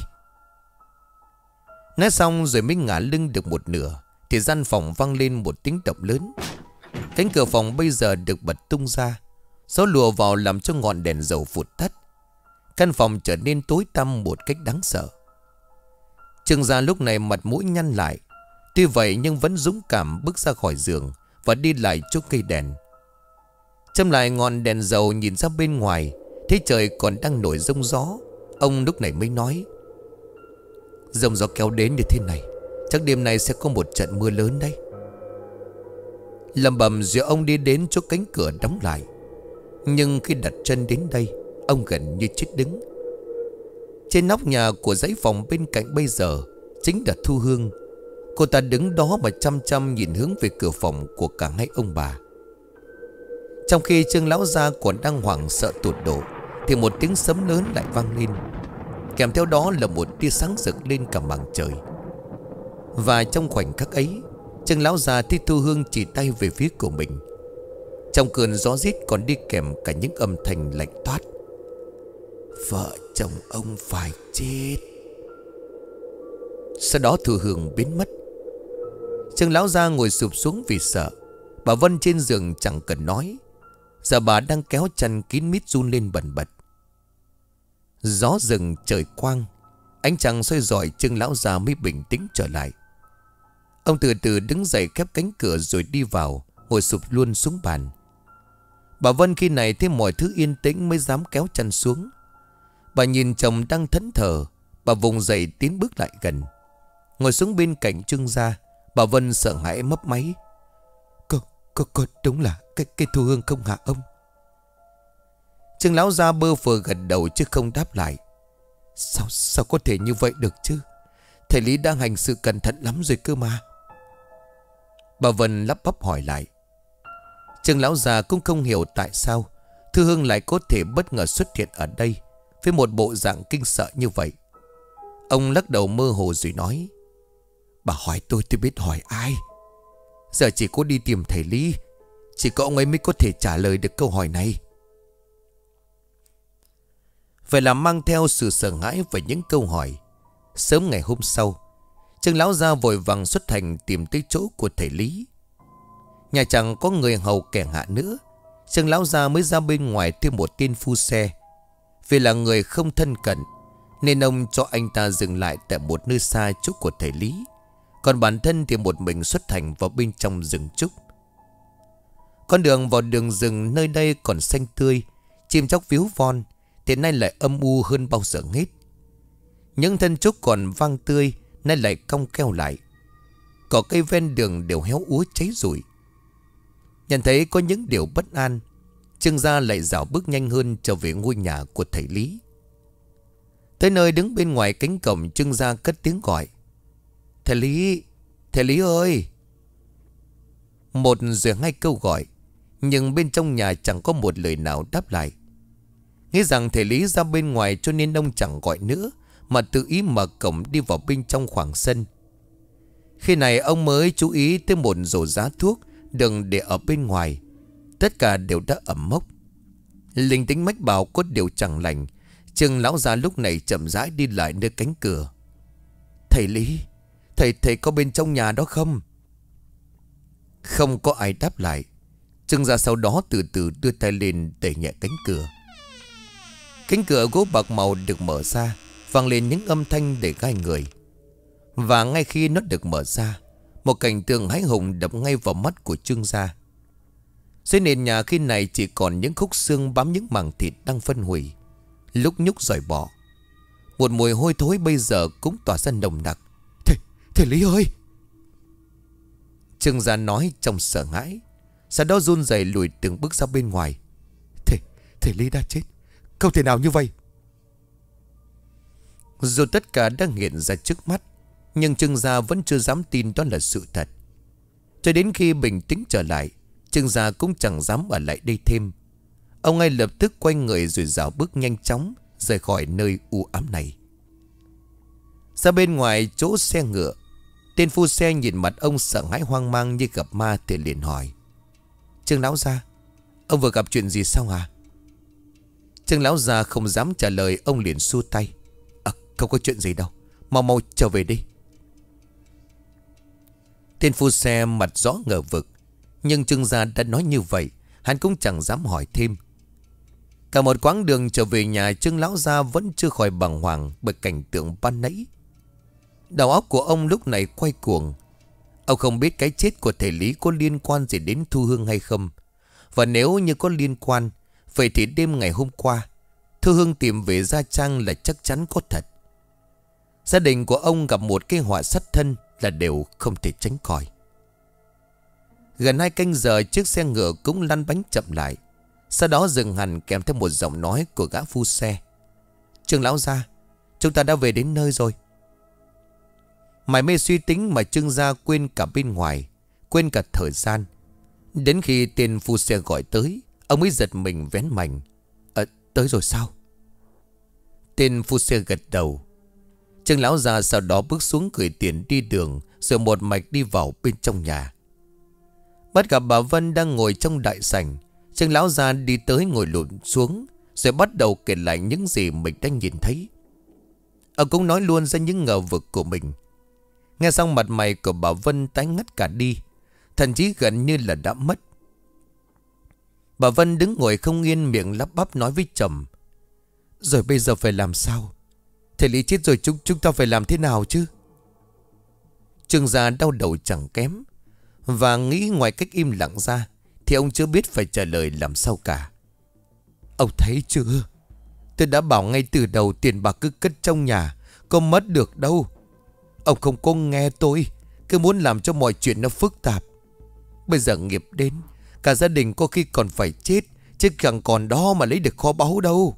Speaker 1: Nói xong rồi mới ngả lưng được một nửa thì gian phòng vang lên một tiếng động lớn. Cánh cửa phòng bây giờ được bật tung ra. Gió lùa vào làm cho ngọn đèn dầu vụt tắt. Căn phòng trở nên tối tăm một cách đáng sợ. Trương gia lúc này mặt mũi nhăn lại. Tuy vậy nhưng vẫn dũng cảm bước ra khỏi giường và đi lại chỗ cây đèn. Châm lại ngọn đèn dầu nhìn ra bên ngoài, thấy trời còn đang nổi giông gió. Ông lúc này mới nói: Giông gió kéo đến như thế này, chắc đêm nay sẽ có một trận mưa lớn đấy. Lầm bầm rồi ông đi đến chỗ cánh cửa đóng lại. Nhưng khi đặt chân đến đây, ông gần như chết đứng. Trên nóc nhà của dãy phòng bên cạnh bây giờ chính là Thu Hương. Cô ta đứng đó mà chăm chăm nhìn hướng về cửa phòng của cả hai ông bà. Trong khi Trương lão gia còn đang hoảng sợ tột độ thì một tiếng sấm lớn lại vang lên. Kèm theo đó là một tia sáng rực lên cả màn trời. Và trong khoảnh khắc ấy, Trương lão già thấy Thu Hương chỉ tay về phía của mình. Trong cơn gió rít còn đi kèm cả những âm thanh lạnh toát: Vợ chồng ông phải chết. Sau đó Thu Hương biến mất. Trương lão gia ngồi sụp xuống vì sợ. Bà Vân trên giường chẳng cần nói, giờ bà đang kéo chăn kín mít run lên bần bật. Gió rừng trời quang, ánh trăng soi rọi Trương lão già mới bình tĩnh trở lại. Ông từ từ đứng dậy khép cánh cửa rồi đi vào, ngồi sụp luôn xuống bàn. Bà Vân khi này thấy mọi thứ yên tĩnh mới dám kéo chăn xuống. Bà nhìn chồng đang thẫn thờ. Bà vùng dậy tiến bước lại gần, ngồi xuống bên cạnh Trương gia. Bà Vân sợ hãi mấp máy: Có đúng là cái Thu Hương không hả ông? Trương lão gia bơ phờ gật đầu chứ không đáp lại. Sao có thể như vậy được chứ? Thầy Lý đang hành sự cẩn thận lắm rồi cơ mà. Bà Vân lắp bắp hỏi lại. Trương lão già cũng không hiểu tại sao Thu Hương lại có thể bất ngờ xuất hiện ở đây với một bộ dạng kinh sợ như vậy. Ông lắc đầu mơ hồ rồi nói: Bà hỏi tôi biết hỏi ai? Giờ chỉ có đi tìm thầy Lý, chỉ có ông ấy mới có thể trả lời được câu hỏi này. Vậy là mang theo sự sợ hãi và những câu hỏi. Sớm ngày hôm sau, Trương lão gia vội vàng xuất hành tìm tới chỗ của thầy Lý. Nhà chẳng có người hầu kẻ hạ nữa, Trương lão gia mới ra bên ngoài thêm một tên phu xe. Vì là người không thân cận nên ông cho anh ta dừng lại tại một nơi xa chỗ của thầy Lý. Còn bản thân thì một mình xuất hành vào bên trong rừng trúc. Con đường vào đường rừng nơi đây còn xanh tươi, chim chóc víu von, thì nay lại âm u hơn bao giờ hết. Những thân trúc còn vang tươi, nay lại cong keo lại. Cỏ cây ven đường đều héo úa cháy rụi. Nhận thấy có những điều bất an, Trương Gia lại dạo bước nhanh hơn trở về ngôi nhà của thầy Lý. Tới nơi đứng bên ngoài cánh cổng, Trương Gia cất tiếng gọi: Thầy Lý, thầy Lý ơi! Một rồi hai câu gọi, nhưng bên trong nhà chẳng có một lời nào đáp lại. Nghĩ rằng thầy Lý ra bên ngoài cho nên ông chẳng gọi nữa, mà tự ý mở cổng đi vào bên trong khoảng sân. Khi này ông mới chú ý tới một rổ giá thuốc đừng để ở bên ngoài. Tất cả đều đã ẩm mốc. Linh tính mách bảo có điều chẳng lành. Trương lão già lúc này chậm rãi đi lại nơi cánh cửa. Thầy Lý, thầy có bên trong nhà đó không? Không có ai đáp lại. Trương gia sau đó từ từ đưa tay lên đẩy nhẹ cánh cửa. Cánh cửa gỗ bạc màu được mở ra, vang lên những âm thanh để gai người. Và ngay khi nó được mở ra, một cảnh tượng hãi hùng đập ngay vào mắt của Trương gia. Dưới nền nhà khi này chỉ còn những khúc xương bám những mảng thịt đang phân hủy, lúc nhúc rời bỏ. Một mùi hôi thối bây giờ cũng tỏa ra nồng nặc. Thầy Lý ơi! Trương gia nói trong sợ hãi, sau đó run rẩy lùi từng bước ra bên ngoài. Thầy Lý đã chết, không thể nào như vậy. Dù tất cả đang hiện ra trước mắt, nhưng Trương gia vẫn chưa dám tin đó là sự thật. Cho đến khi bình tĩnh trở lại, Trương gia cũng chẳng dám ở lại đây thêm. Ông ngay lập tức quay người rồi dạo bước nhanh chóng rời khỏi nơi u ám này. Ra bên ngoài chỗ xe ngựa, tên phu xe nhìn mặt ông sợ hãi hoang mang như gặp ma thì liền hỏi: Trương lão gia, ông vừa gặp chuyện gì sao hả? Trương lão gia không dám trả lời, ông liền xua tay: Không có chuyện gì đâu, mau trở về đi. Tên phu xe mặt rõ ngờ vực, nhưng Trương gia đã nói như vậy, hắn cũng chẳng dám hỏi thêm. Cả một quãng đường trở về nhà, Trương lão gia vẫn chưa khỏi bàng hoàng bởi cảnh tượng ban nãy. Đầu óc của ông lúc này quay cuồng. Ông không biết cái chết của thầy Lý có liên quan gì đến Thu Hương hay không. Và nếu như có liên quan, vậy thì đêm ngày hôm qua Thu Hương tìm về Gia Trang là chắc chắn có thật. Gia đình của ông gặp một cái họa sát thân là đều không thể tránh khỏi. Gần 2 canh giờ, chiếc xe ngựa cũng lăn bánh chậm lại, sau đó dừng hẳn kèm theo một giọng nói của gã phu xe: Trương lão gia, chúng ta đã về đến nơi rồi. Mải mê suy tính mà Trương gia quên cả bên ngoài, quên cả thời gian. Đến khi tên phu xe gọi tới, ông mới giật mình vén mành: Tới rồi sao? Tên phu xe gật đầu. Trương lão già sau đó bước xuống gửi tiền đi đường, rồi một mạch đi vào bên trong nhà. Bắt gặp bà Vân đang ngồi trong đại sảnh. Trương lão già đi tới ngồi lụn xuống, rồi bắt đầu kể lại những gì mình đã nhìn thấy. Ông cũng nói luôn ra những ngờ vực của mình. Nghe xong mặt mày của bà Vân tái ngắt cả đi, thậm chí gần như là đã mất. Bà Vân đứng ngồi không yên, miệng lắp bắp nói với chồng: Rồi bây giờ phải làm sao? Thầy Lý chết rồi, chúng ta phải làm thế nào chứ? Trương gia đau đầu chẳng kém, và nghĩ ngoài cách im lặng ra thì ông chưa biết phải trả lời làm sao cả. Ông thấy chưa? Tôi đã bảo ngay từ đầu, tiền bạc cứ cất trong nhà, có mất được đâu. Ông không có nghe tôi, cứ muốn làm cho mọi chuyện nó phức tạp. Bây giờ nghiệp đến, cả gia đình có khi còn phải chết, chứ chẳng còn đó mà lấy được kho báu đâu.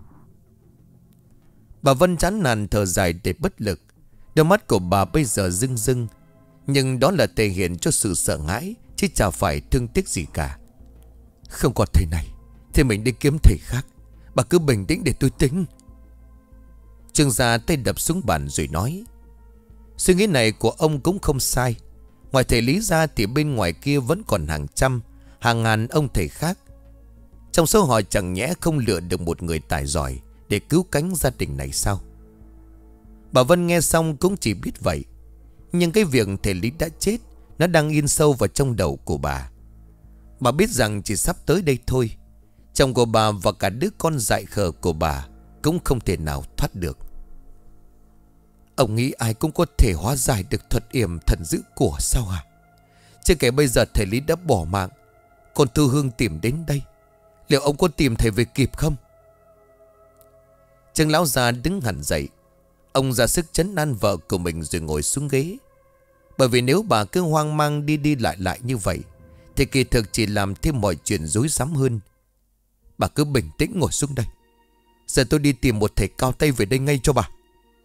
Speaker 1: Bà Vân chán nản thở dài để bất lực. Đôi mắt của bà bây giờ rưng rưng, nhưng đó là thể hiện cho sự sợ hãi, chứ chả phải thương tiếc gì cả. Không còn thầy này thì mình đi kiếm thầy khác. Bà cứ bình tĩnh để tôi tính. Trương gia tay đập xuống bàn rồi nói: Suy nghĩ này của ông cũng không sai. Ngoài thầy Lý ra thì bên ngoài kia vẫn còn hàng trăm, hàng ngàn ông thầy khác. Trong số họ chẳng nhẽ không lựa được một người tài giỏi để cứu cánh gia đình này sao? Bà Vân nghe xong cũng chỉ biết vậy. Nhưng cái việc thầy Lý đã chết, nó đang in sâu vào trong đầu của bà. Bà biết rằng chỉ sắp tới đây thôi, chồng của bà và cả đứa con dại khờ của bà cũng không thể nào thoát được. Ông nghĩ ai cũng có thể hóa giải được thuật yểm thần dữ của sao hả? Chứ kể bây giờ thầy Lý đã bỏ mạng, Con Thư Hương tìm đến đây, liệu ông có tìm thầy về kịp không? Trương lão già đứng hẳn dậy. Ông ra sức trấn an vợ của mình rồi ngồi xuống ghế. Bởi vì nếu bà cứ hoang mang đi đi lại lại như vậy thì kỳ thực chỉ làm thêm mọi chuyện rối rắm hơn. Bà cứ bình tĩnh ngồi xuống đây. Giờ tôi đi tìm một thầy cao tay về đây ngay cho bà.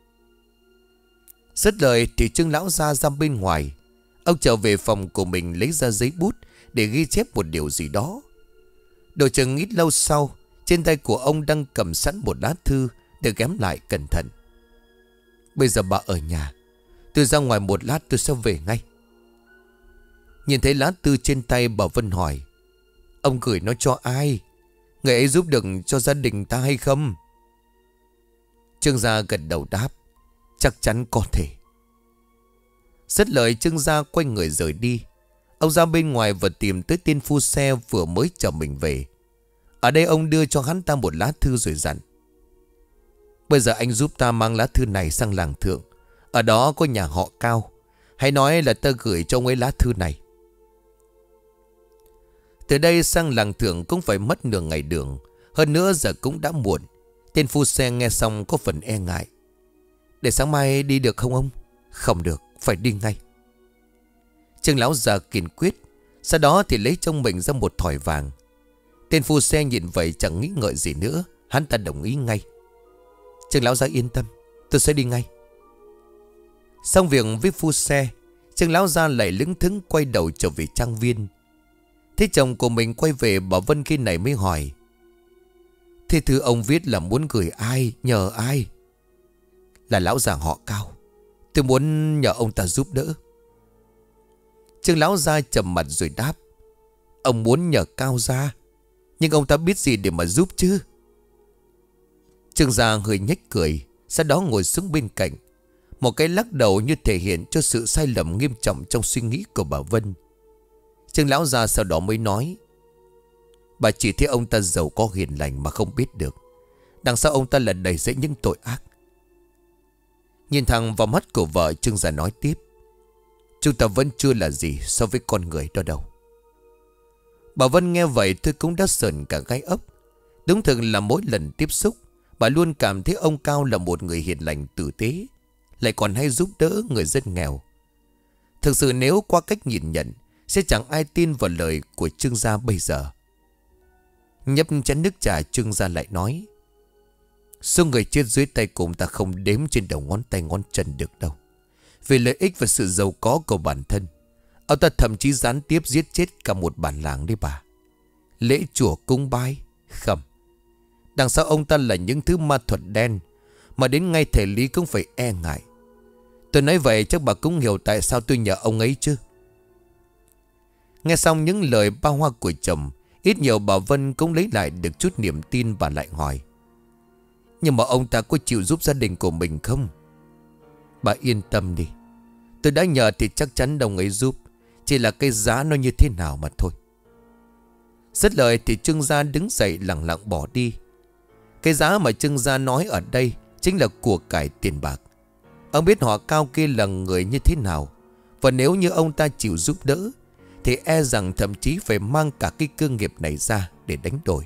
Speaker 1: Dứt lời thì Trương lão ra bên ngoài. Ông trở về phòng của mình lấy ra giấy bút để ghi chép một điều gì đó. Đồ chừng ít lâu sau, trên tay của ông đang cầm sẵn một lá thư để ghém lại cẩn thận. Bây giờ bà ở nhà, tôi ra ngoài một lát tôi sẽ về ngay. Nhìn thấy lá thư trên tay, bà Vân hỏi: ông gửi nó cho ai? Người ấy giúp được cho gia đình ta hay không? Trương gia gật đầu đáp: chắc chắn có thể. Dứt lời, Trương gia quay người rời đi. Ông ra bên ngoài và tìm tới tên phu xe vừa mới chở mình về. Ở đây ông đưa cho hắn ta một lá thư rồi dặn: bây giờ anh giúp ta mang lá thư này sang làng Thượng. Ở đó có nhà họ Cao. Hãy nói là ta gửi cho ông ấy lá thư này. Từ đây sang làng Thượng cũng phải mất nửa ngày đường. Hơn nữa giờ cũng đã muộn. Tên phu xe nghe xong có phần e ngại: để sáng mai đi được không ông? Không được, phải đi ngay. Trương lão già kiên quyết. Sau đó thì lấy trong mình ra một thỏi vàng. Tên phu xe nhìn vậy chẳng nghĩ ngợi gì nữa, hắn ta đồng ý ngay. Trương lão già yên tâm, tôi sẽ đi ngay. Xong việc với phu xe, Trương lão già lại lững thững quay đầu trở về trang viên. Thế chồng của mình quay về, bà Vân khi này mới hỏi: thế thư ông viết là muốn gửi ai, nhờ ai? Là lão già họ Cao. Tôi muốn nhờ ông ta giúp đỡ. Trương lão gia trầm mặt rồi đáp: ông muốn nhờ Cao gia, nhưng ông ta biết gì để mà giúp chứ? Trương gia hơi nhếch cười, sau đó ngồi xuống bên cạnh. Một cái lắc đầu như thể hiện cho sự sai lầm nghiêm trọng trong suy nghĩ của bà Vân. Trương lão gia sau đó mới nói: bà chỉ thấy ông ta giàu có hiền lành mà không biết được đằng sau ông ta là đầy dẫy những tội ác. Nhìn thẳng vào mắt của vợ, Trương gia nói tiếp: chúng ta vẫn chưa là gì so với con người đó đâu. Bà Vân nghe vậy tôi cũng đã sờn cả gai ốc. Đúng thực là mỗi lần tiếp xúc, bà luôn cảm thấy ông Cao là một người hiền lành tử tế, lại còn hay giúp đỡ người dân nghèo. Thực sự nếu qua cách nhìn nhận, sẽ chẳng ai tin vào lời của Trương gia bây giờ. Nhấp chén nước trà, Trương gia lại nói: số người chết dưới tay cùng ta không đếm trên đầu ngón tay ngón chân được đâu. Vì lợi ích và sự giàu có của bản thân, ông ta thậm chí gián tiếp giết chết cả một bản làng đấy bà. Lễ chùa cúng bái không. Đằng sau ông ta là những thứ ma thuật đen mà đến ngay thể lý cũng phải e ngại. Tôi nói vậy chắc bà cũng hiểu tại sao tôi nhờ ông ấy chứ. Nghe xong những lời ba hoa của chồng, ít nhiều bà Vân cũng lấy lại được chút niềm tin. Bà lại hỏi: nhưng mà ông ta có chịu giúp gia đình của mình không? Bà yên tâm đi, tôi đã nhờ thì chắc chắn ông ấy giúp. Chỉ là cái giá nó như thế nào mà thôi. Dứt lời thì Trương gia đứng dậy lặng lặng bỏ đi. Cái giá mà Trương gia nói ở đây chính là của cải tiền bạc. Ông biết họ Cao kia là người như thế nào, và nếu như ông ta chịu giúp đỡ thì e rằng thậm chí phải mang cả cái cơ nghiệp này ra để đánh đổi.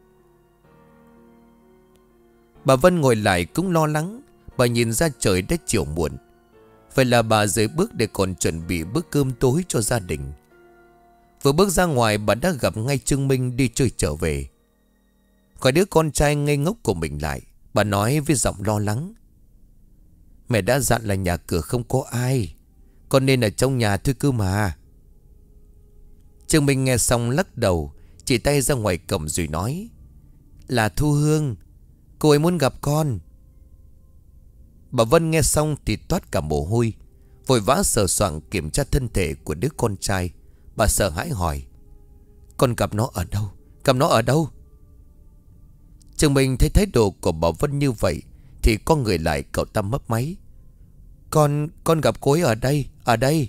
Speaker 1: Bà Vân ngồi lại cũng lo lắng. Bà nhìn ra trời đã chiều muộn. Vậy là bà rời bước để còn chuẩn bị bữa cơm tối cho gia đình. Vừa bước ra ngoài, bà đã gặp ngay Trương Minh đi chơi trở về. Gọi đứa con trai ngây ngốc của mình lại, bà nói với giọng lo lắng: mẹ đã dặn là nhà cửa không có ai, con nên ở trong nhà thôi cơ mà. Trương Minh nghe xong lắc đầu, chỉ tay ra ngoài cổng rồi nói: là Thu Hương, cô ấy muốn gặp con. Bà Vân nghe xong thì toát cả mồ hôi, vội vã sờ soạng kiểm tra thân thể của đứa con trai. Bà sợ hãi hỏi: con gặp nó ở đâu? Gặp nó ở đâu? Trương Minh thấy thái độ của bà Vân như vậy thì con người lại, cậu ta mấp máy: Con gặp cô ấy ở đây, ở đây.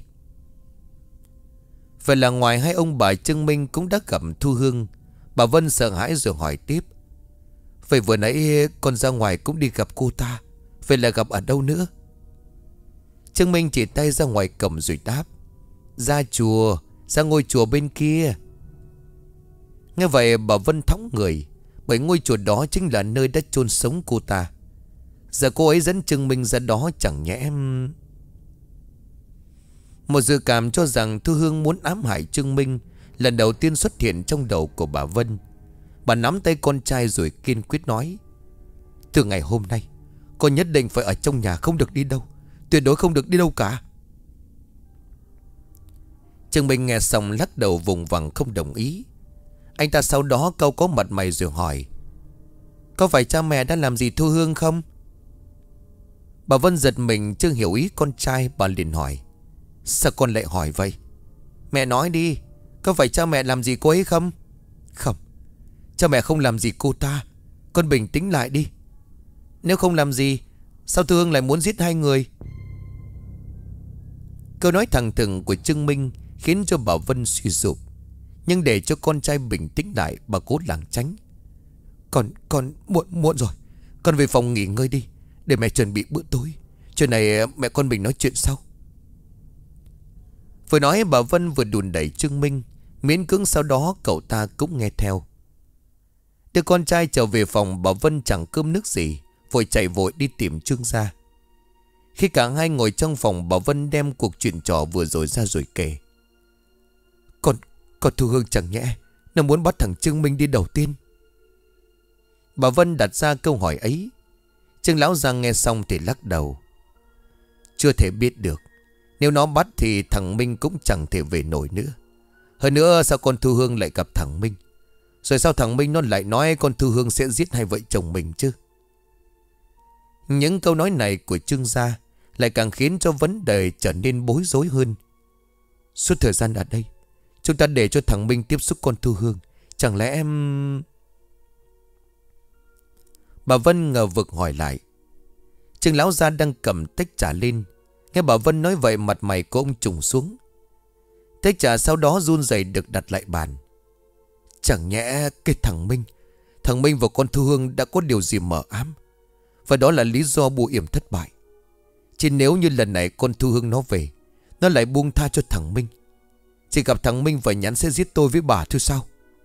Speaker 1: Vậy là ngoài hai ông bà, Trương Minh cũng đã gặp Thu Hương. Bà Vân sợ hãi rồi hỏi tiếp: vậy vừa nãy con ra ngoài cũng đi gặp cô ta, vậy là gặp ở đâu nữa? Trương Minh chỉ tay ra ngoài cổng rồi đáp: ra chùa, ra ngôi chùa bên kia. Nghe vậy bà Vân thõng người, bởi ngôi chùa đó chính là nơi đã chôn sống cô ta. Giờ cô ấy dẫn Trương Minh ra đó chẳng nhẽ... Một dự cảm cho rằng Thu Hương muốn ám hại Trương Minh lần đầu tiên xuất hiện trong đầu của bà Vân. Bà nắm tay con trai rồi kiên quyết nói: từ ngày hôm nay con nhất định phải ở trong nhà, không được đi đâu. Tuyệt đối không được đi đâu cả. Trương Minh nghe xong lắc đầu vùng vằng không đồng ý. Anh ta sau đó cau có mặt mày rồi hỏi: có phải cha mẹ đã làm gì Thu Hương không? Bà Vân giật mình chưa hiểu ý con trai. Bà liền hỏi: sao con lại hỏi vậy? Mẹ nói đi, có phải cha mẹ làm gì cô ấy không? Không, cha mẹ không làm gì cô ta. Con bình tĩnh lại đi. Nếu không làm gì, sao Thu Hương lại muốn giết hai người? Câu nói thẳng thừng của Trương Minh khiến cho bà Vân suy sụp. Nhưng để cho con trai bình tĩnh lại, bà cố lảng tránh: Con muộn rồi. Con về phòng nghỉ ngơi đi, để mẹ chuẩn bị bữa tối. Chuyện này mẹ con mình nói chuyện sau. Vừa nói bà Vân vừa đùn đẩy Trương Minh. Miễn cưỡng sau đó cậu ta cũng nghe theo. Đưa con trai trở về phòng, bà Vân chẳng cơm nước gì, vội chạy vội đi tìm Trương gia. Khi cả hai ngồi trong phòng, bà Vân đem cuộc chuyện trò vừa rồi ra rồi kể: Con Thu Hương chẳng nhẽ nó muốn bắt thằng Trương Minh đi đầu tiên? Bà Vân đặt ra câu hỏi ấy. Trương lão gia nghe xong thì lắc đầu: chưa thể biết được. Nếu nó bắt thì thằng Minh cũng chẳng thể về nổi nữa. Hơn nữa sao con Thu Hương lại gặp thằng Minh? Rồi sao thằng Minh nó lại nói con Thu Hương sẽ giết hai vợ chồng mình chứ? Những câu nói này của Trương gia lại càng khiến cho vấn đề trở nên bối rối hơn. Suốt thời gian ở đây, chúng ta để cho thằng Minh tiếp xúc con Thu Hương, chẳng lẽ em... Bà Vân ngờ vực hỏi lại. Trương lão gia đang cầm tách trà lên. Nghe bà Vân nói vậy, mặt mày của ông trùng xuống. Tách trà sau đó run rẩy được đặt lại bàn. Chẳng nhẽ cái thằng Minh và con Thu Hương đã có điều gì mờ ám, và đó là lý do bùa yểm thất bại. Chỉ nếu như lần này con Thu Hương nó về, nó lại buông tha cho thằng Minh, chỉ gặp thằng Minh và nhắn sẽ giết tôi với bà thôi sao?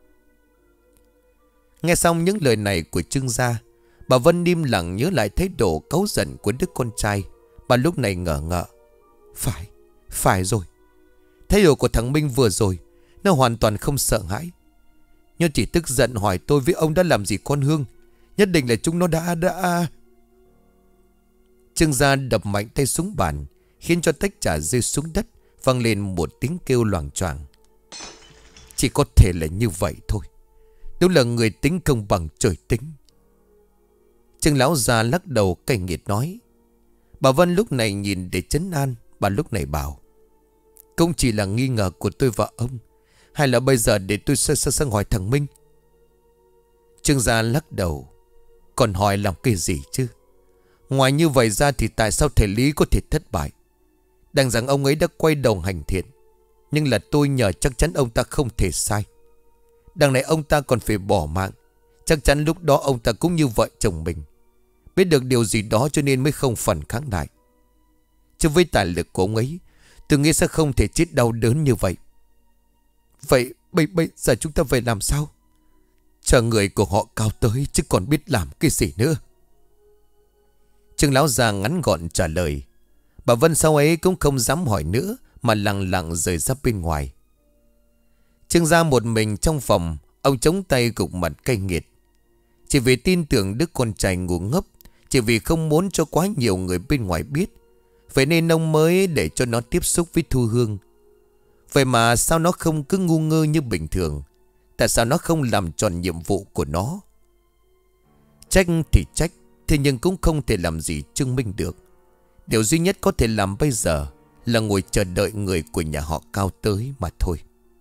Speaker 1: Nghe xong những lời này của Trương gia, bà Vân im lặng nhớ lại thái độ cáu giận của đứa con trai. Bà lúc này ngờ ngợ: Phải rồi. Thái độ của thằng Minh vừa rồi, nó hoàn toàn không sợ hãi. Nhưng chỉ tức giận hỏi tôi với ông đã làm gì con Hương. Nhất định là chúng nó đã... Trương gia đập mạnh tay xuống bàn, khiến cho tách trà rơi xuống đất, vang lên một tiếng kêu loảng choảng. Chỉ có thể là như vậy thôi. Đúng là người tính không bằng trời tính. Trương lão già lắc đầu cay nghiệt nói. Bà Vân lúc này nhìn để trấn an. Bà lúc này bảo: cũng chỉ là nghi ngờ của tôi và ông, hay là bây giờ để tôi sang hỏi thằng Minh? Trương gia lắc đầu: còn hỏi làm cái gì chứ? Ngoài như vậy ra thì tại sao thầy Lý có thể thất bại? Đằng rằng ông ấy đã quay đầu hành thiện, nhưng là tôi nhờ chắc chắn ông ta không thể sai. Đằng này ông ta còn phải bỏ mạng. Chắc chắn lúc đó ông ta cũng như vợ chồng mình, biết được điều gì đó cho nên mới không phản kháng lại. Chứ với tài lực của ông ấy, tôi nghĩ sẽ không thể chết đau đớn như vậy. Vậy bây giờ chúng ta phải làm sao? Chờ người của họ cao tới chứ còn biết làm cái gì nữa. Trương lão già ngắn gọn trả lời. Bà Vân sau ấy cũng không dám hỏi nữa, mà lặng lặng rời ra bên ngoài. Trương gia một mình trong phòng, ông chống tay gục mặt cay nghiệt. Chỉ vì tin tưởng đứa con trai ngu ngốc, chỉ vì không muốn cho quá nhiều người bên ngoài biết, vậy nên ông mới để cho nó tiếp xúc với Thu Hương. Vậy mà sao nó không cứ ngu ngơ như bình thường? Tại sao nó không làm tròn nhiệm vụ của nó? Trách thì trách, thế nhưng cũng không thể làm gì chứng minh được. Điều duy nhất có thể làm bây giờ là ngồi chờ đợi người của nhà họ Cao tới mà thôi.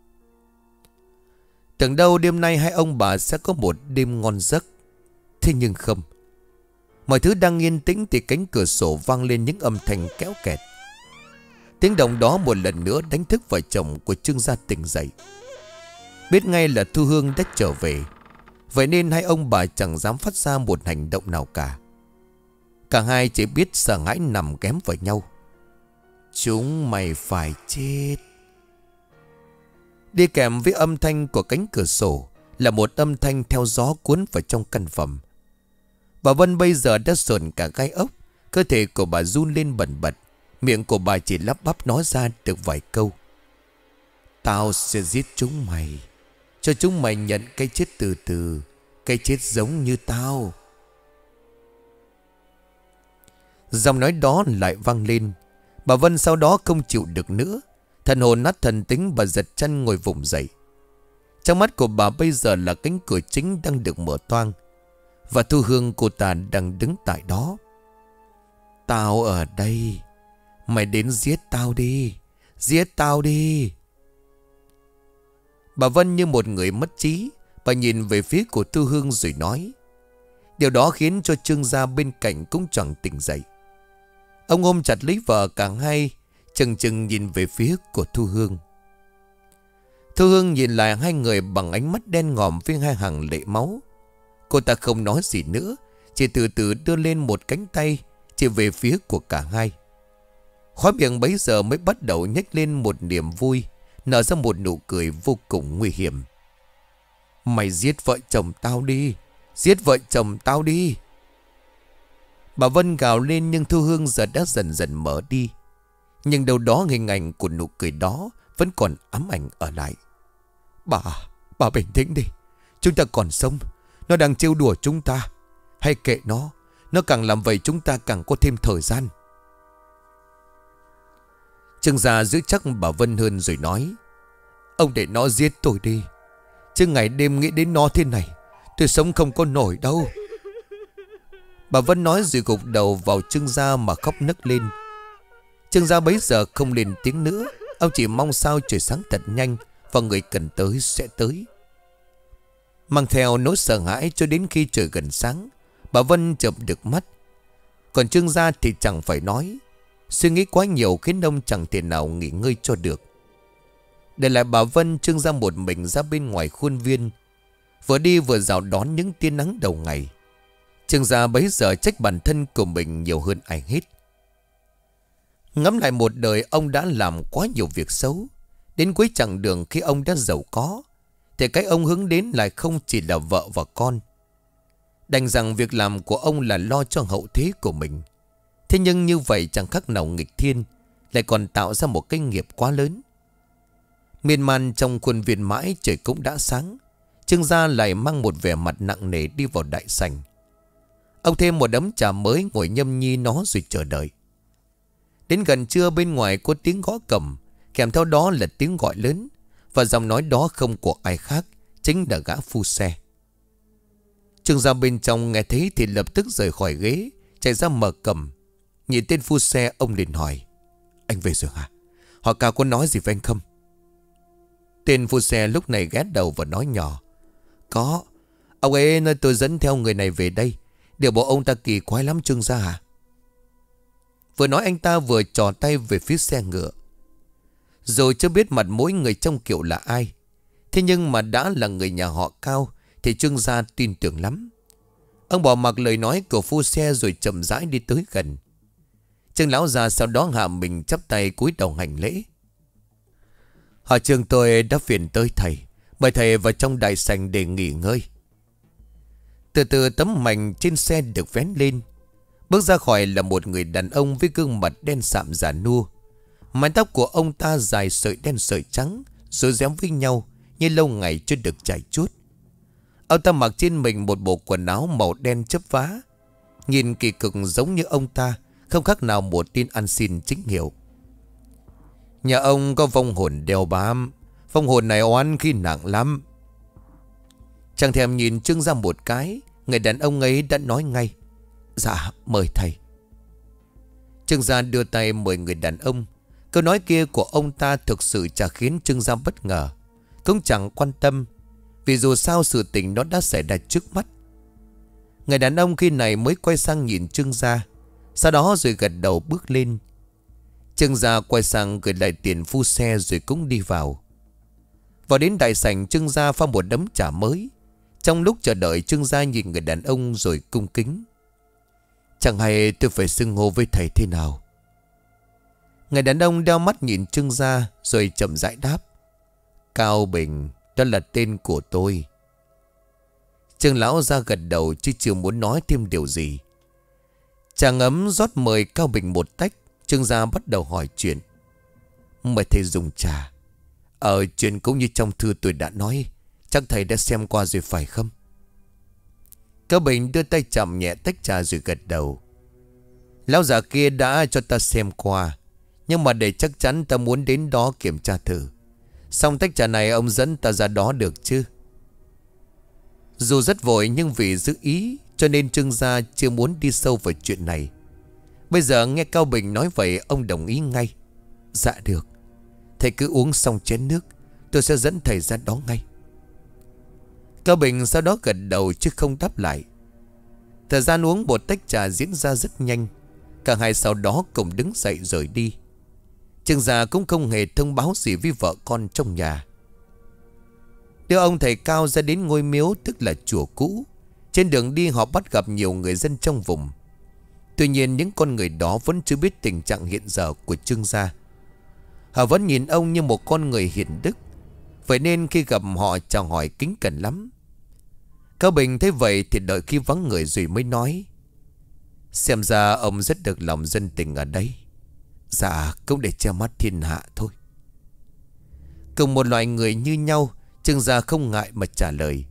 Speaker 1: Tưởng đâu đêm nay hai ông bà sẽ có một đêm ngon giấc. Thế nhưng không. Mọi thứ đang yên tĩnh thì cánh cửa sổ vang lên những âm thanh kéo kẹt. Tiếng động đó một lần nữa đánh thức vợ chồng của Trương gia tỉnh dậy. Biết ngay là Thu Hương đã trở về, vậy nên hai ông bà chẳng dám phát ra một hành động nào cả. Cả hai chỉ biết sợ hãi nằm ghém vào nhau. Chúng mày phải chết. Đi kèm với âm thanh của cánh cửa sổ là một âm thanh theo gió cuốn vào trong căn phòng. Bà Vân bây giờ đã sờn cả gai ốc. Cơ thể của bà run lên bần bật. Miệng của bà chỉ lắp bắp nói ra được vài câu. Tao sẽ giết chúng mày, cho chúng mày nhận cái chết từ từ, cái chết giống như tao. Giọng nói đó lại vang lên. Bà Vân sau đó không chịu được nữa. Thần hồn nát thần tính, bà giật chân ngồi vùng dậy. Trong mắt của bà bây giờ là cánh cửa chính đang được mở toang. Và Thu Hương cô ta đang đứng tại đó. Tao ở đây. Mày đến giết tao đi. Giết tao đi. Bà Vân như một người mất trí. Bà nhìn về phía của Thu Hương rồi nói. Điều đó khiến cho Trương gia bên cạnh cũng choàng tỉnh dậy. Ông ôm chặt lấy vợ cả hai, chừng chừng nhìn về phía của Thu Hương. Thu Hương nhìn lại hai người bằng ánh mắt đen ngòm với hai hàng lệ máu. Cô ta không nói gì nữa, chỉ từ từ đưa lên một cánh tay chỉ về phía của cả hai. Khóe miệng bấy giờ mới bắt đầu nhếch lên một niềm vui, nở ra một nụ cười vô cùng nguy hiểm. Mày giết vợ chồng tao đi. Giết vợ chồng tao đi. Bà Vân gào lên, nhưng Thu Hương giờ đã dần dần mở đi. Nhưng đâu đó hình ảnh của nụ cười đó vẫn còn ám ảnh ở lại. Bà bình tĩnh đi. Chúng ta còn sống. Nó đang trêu đùa chúng ta. Hay kệ nó. Nó càng làm vậy chúng ta càng có thêm thời gian. Trương gia giữ chắc bà Vân hơn rồi nói. Ông để nó giết tôi đi. Chứ ngày đêm nghĩ đến nó thế này, tôi sống không có nổi đâu. Bà Vân nói rồi gục đầu vào Trương gia mà khóc nấc lên. Trương gia bấy giờ không lên tiếng nữa. Ông chỉ mong sao trời sáng thật nhanh và người cần tới sẽ tới. Mang theo nỗi sợ hãi cho đến khi trời gần sáng, bà Vân chợp được mắt. Còn Trương gia thì chẳng phải nói. Suy nghĩ quá nhiều khiến ông chẳng thể nào nghỉ ngơi cho được. Để lại bà Vân, Trương gia một mình ra bên ngoài khuôn viên, vừa đi vừa rào đón những tia nắng đầu ngày. Trương gia bấy giờ trách bản thân của mình nhiều hơn ai hết. Ngẫm lại một đời ông đã làm quá nhiều việc xấu. Đến cuối chặng đường khi ông đã giàu có, thì cái ông hướng đến lại không chỉ là vợ và con. Đành rằng việc làm của ông là lo cho hậu thế của mình. Thế nhưng như vậy chẳng khác nào nghịch thiên, lại còn tạo ra một cái nghiệp quá lớn. Miên man trong khuôn viên mãi, trời cũng đã sáng. Trương gia lại mang một vẻ mặt nặng nề đi vào đại sảnh. Ông thêm một ấm trà mới, ngồi nhâm nhi nó rồi chờ đợi. Đến gần trưa, bên ngoài có tiếng gõ cẩm, kèm theo đó là tiếng gọi lớn. Và giọng nói đó không của ai khác, chính là gã phu xe. Trương gia bên trong nghe thấy thì lập tức rời khỏi ghế, chạy ra mở cẩm. Nhìn tên phu xe, ông liền hỏi. Anh về rồi hả? Họ Cao có nói gì với anh không? Tên phu xe lúc này ghé đầu và nói nhỏ. Có. Ông ấy nói tôi dẫn theo người này về đây. Điều bộ ông ta kỳ quái lắm Trương gia hả? Vừa nói anh ta vừa trò tay về phía xe ngựa. Rồi chưa biết mặt mỗi người trong kiệu là ai. Thế nhưng mà đã là người nhà họ Cao thì Trương gia tin tưởng lắm. Ông bỏ mặc lời nói của phu xe rồi chậm rãi đi tới gần. Trương lão già sau đó hạ mình chắp tay cúi đầu hành lễ. Họ Trương tôi đã phiền tới thầy. Mời thầy vào trong đại sảnh để nghỉ ngơi. Từ từ tấm mành trên xe được vén lên. Bước ra khỏi là một người đàn ông với gương mặt đen sạm già nua. Mái tóc của ông ta dài sợi đen sợi trắng, rối rém với nhau như lâu ngày chưa được chải chuốt. Ông ta mặc trên mình một bộ quần áo màu đen chớp vá. Nhìn kỳ cực giống như ông ta, không khác nào một tin ăn xin chính hiệu. Nhà ông có vong hồn đeo bám. Vong hồn này oán khi nặng lắm. Chẳng thèm nhìn Trương gia một cái, người đàn ông ấy đã nói ngay. Dạ mời thầy. Trương gia đưa tay mời người đàn ông. Câu nói kia của ông ta thực sự chả khiến Trương gia bất ngờ, cũng chẳng quan tâm, vì dù sao sự tình nó đã xảy ra trước mắt. Người đàn ông khi này mới quay sang nhìn Trương gia, sau đó rồi gật đầu bước lên. Trương gia quay sang gửi lại tiền phu xe rồi cũng đi vào. Vào đến đại sảnh, Trương gia pha một đấm trà mới. Trong lúc chờ đợi, Trương gia nhìn người đàn ông rồi cung kính. Chẳng hay tôi phải xưng hô với thầy thế nào? Người đàn ông đeo mắt nhìn Trương gia rồi chậm rãi đáp. Cao Bình, đó là tên của tôi. Trương lão ra gật đầu chứ chưa muốn nói thêm điều gì. Chàng ấm rót mời Cao Bình một tách. Trương gia bắt đầu hỏi chuyện. Mời thầy dùng trà. Chuyện cũng như trong thư tôi đã nói. Chắc thầy đã xem qua rồi phải không? Cao Bình đưa tay chạm nhẹ tách trà rồi gật đầu. Lão già kia đã cho ta xem qua, nhưng mà để chắc chắn ta muốn đến đó kiểm tra thử. Xong tách trà này ông dẫn ta ra đó được chứ? Dù rất vội nhưng vì giữ ý cho nên Trương gia chưa muốn đi sâu vào chuyện này. Bây giờ nghe Cao Bình nói vậy, ông đồng ý ngay. Dạ được, thầy cứ uống xong chén nước, tôi sẽ dẫn thầy ra đó ngay. Cao Bình sau đó gật đầu chứ không đáp lại. Thời gian uống một tách trà diễn ra rất nhanh. Cả hai sau đó cùng đứng dậy rời đi. Trương gia cũng không hề thông báo gì với vợ con trong nhà. Đưa ông thầy Cao ra đến ngôi miếu, tức là chùa cũ. Trên đường đi họ bắt gặp nhiều người dân trong vùng. Tuy nhiên những con người đó vẫn chưa biết tình trạng hiện giờ của Trương gia. Họ vẫn nhìn ông như một con người hiền đức. Vậy nên khi gặp họ chào hỏi kính cẩn lắm. Cao Bình thấy vậy thì đợi khi vắng người rồi mới nói. Xem ra ông rất được lòng dân tình ở đây. Dạ, cũng để che mắt thiên hạ thôi. Cùng một loại người như nhau, Trương gia không ngại mà trả lời.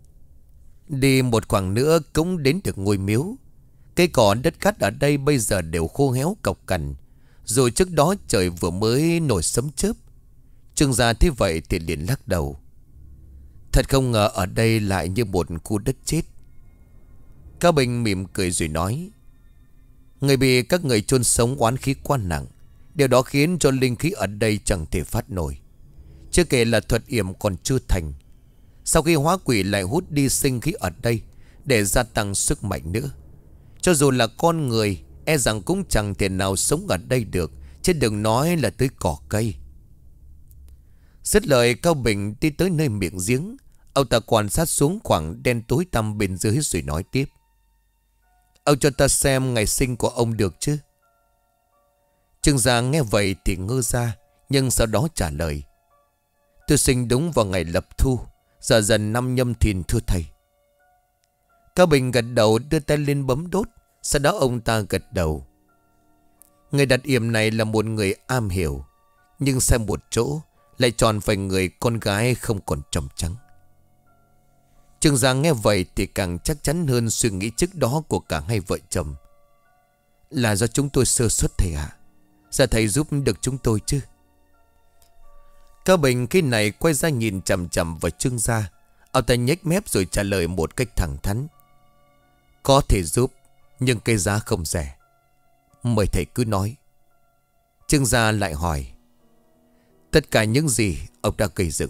Speaker 1: Đi một khoảng nữa cũng đến được ngôi miếu. Cây cỏ đất cát ở đây bây giờ đều khô héo cọc cằn. Rồi trước đó trời vừa mới nổi sấm chớp. Trương gia thấy vậy thì liền lắc đầu. Thật không ngờ ở đây lại như một khu đất chết. Cao Bình mỉm cười rồi nói. Người bị các người chôn sống oán khí quá nặng. Điều đó khiến cho linh khí ở đây chẳng thể phát nổi. Chưa kể là thuật yểm còn chưa thành. Sau khi hóa quỷ lại hút đi sinh khí ở đây để gia tăng sức mạnh nữa. Cho dù là con người, e rằng cũng chẳng thể nào sống ở đây được, chứ đừng nói là tới cỏ cây. Dứt lời, Cao Bình đi tới nơi miệng giếng. Ông ta quan sát xuống khoảng đen tối tăm bên dưới rồi nói tiếp. Ông cho ta xem ngày sinh của ông được chứ? Trương gia nghe vậy thì ngơ ra, nhưng sau đó trả lời. Tôi sinh đúng vào ngày lập thu, giờ dần năm Nhâm Thìn thưa thầy. Cao Bình gật đầu đưa tay lên bấm đốt. Sau đó ông ta gật đầu. Người đặt yểm này là một người am hiểu, nhưng sai một chỗ lại chọn phải người con gái không còn tròng trắng. Trương gia nghe vậy thì càng chắc chắn hơn suy nghĩ trước đó của cả hai vợ chồng. Là do chúng tôi sơ suất thầy ạ. Dạ thầy giúp được chúng tôi chứ? Cao Bình khi này quay ra nhìn chằm chằm vào Trương gia. Ông ta nhếch mép rồi trả lời một cách thẳng thắn. Có thể giúp, nhưng cái giá không rẻ. Mời thầy cứ nói. Trương gia lại hỏi. Tất cả những gì ông đã gây dựng.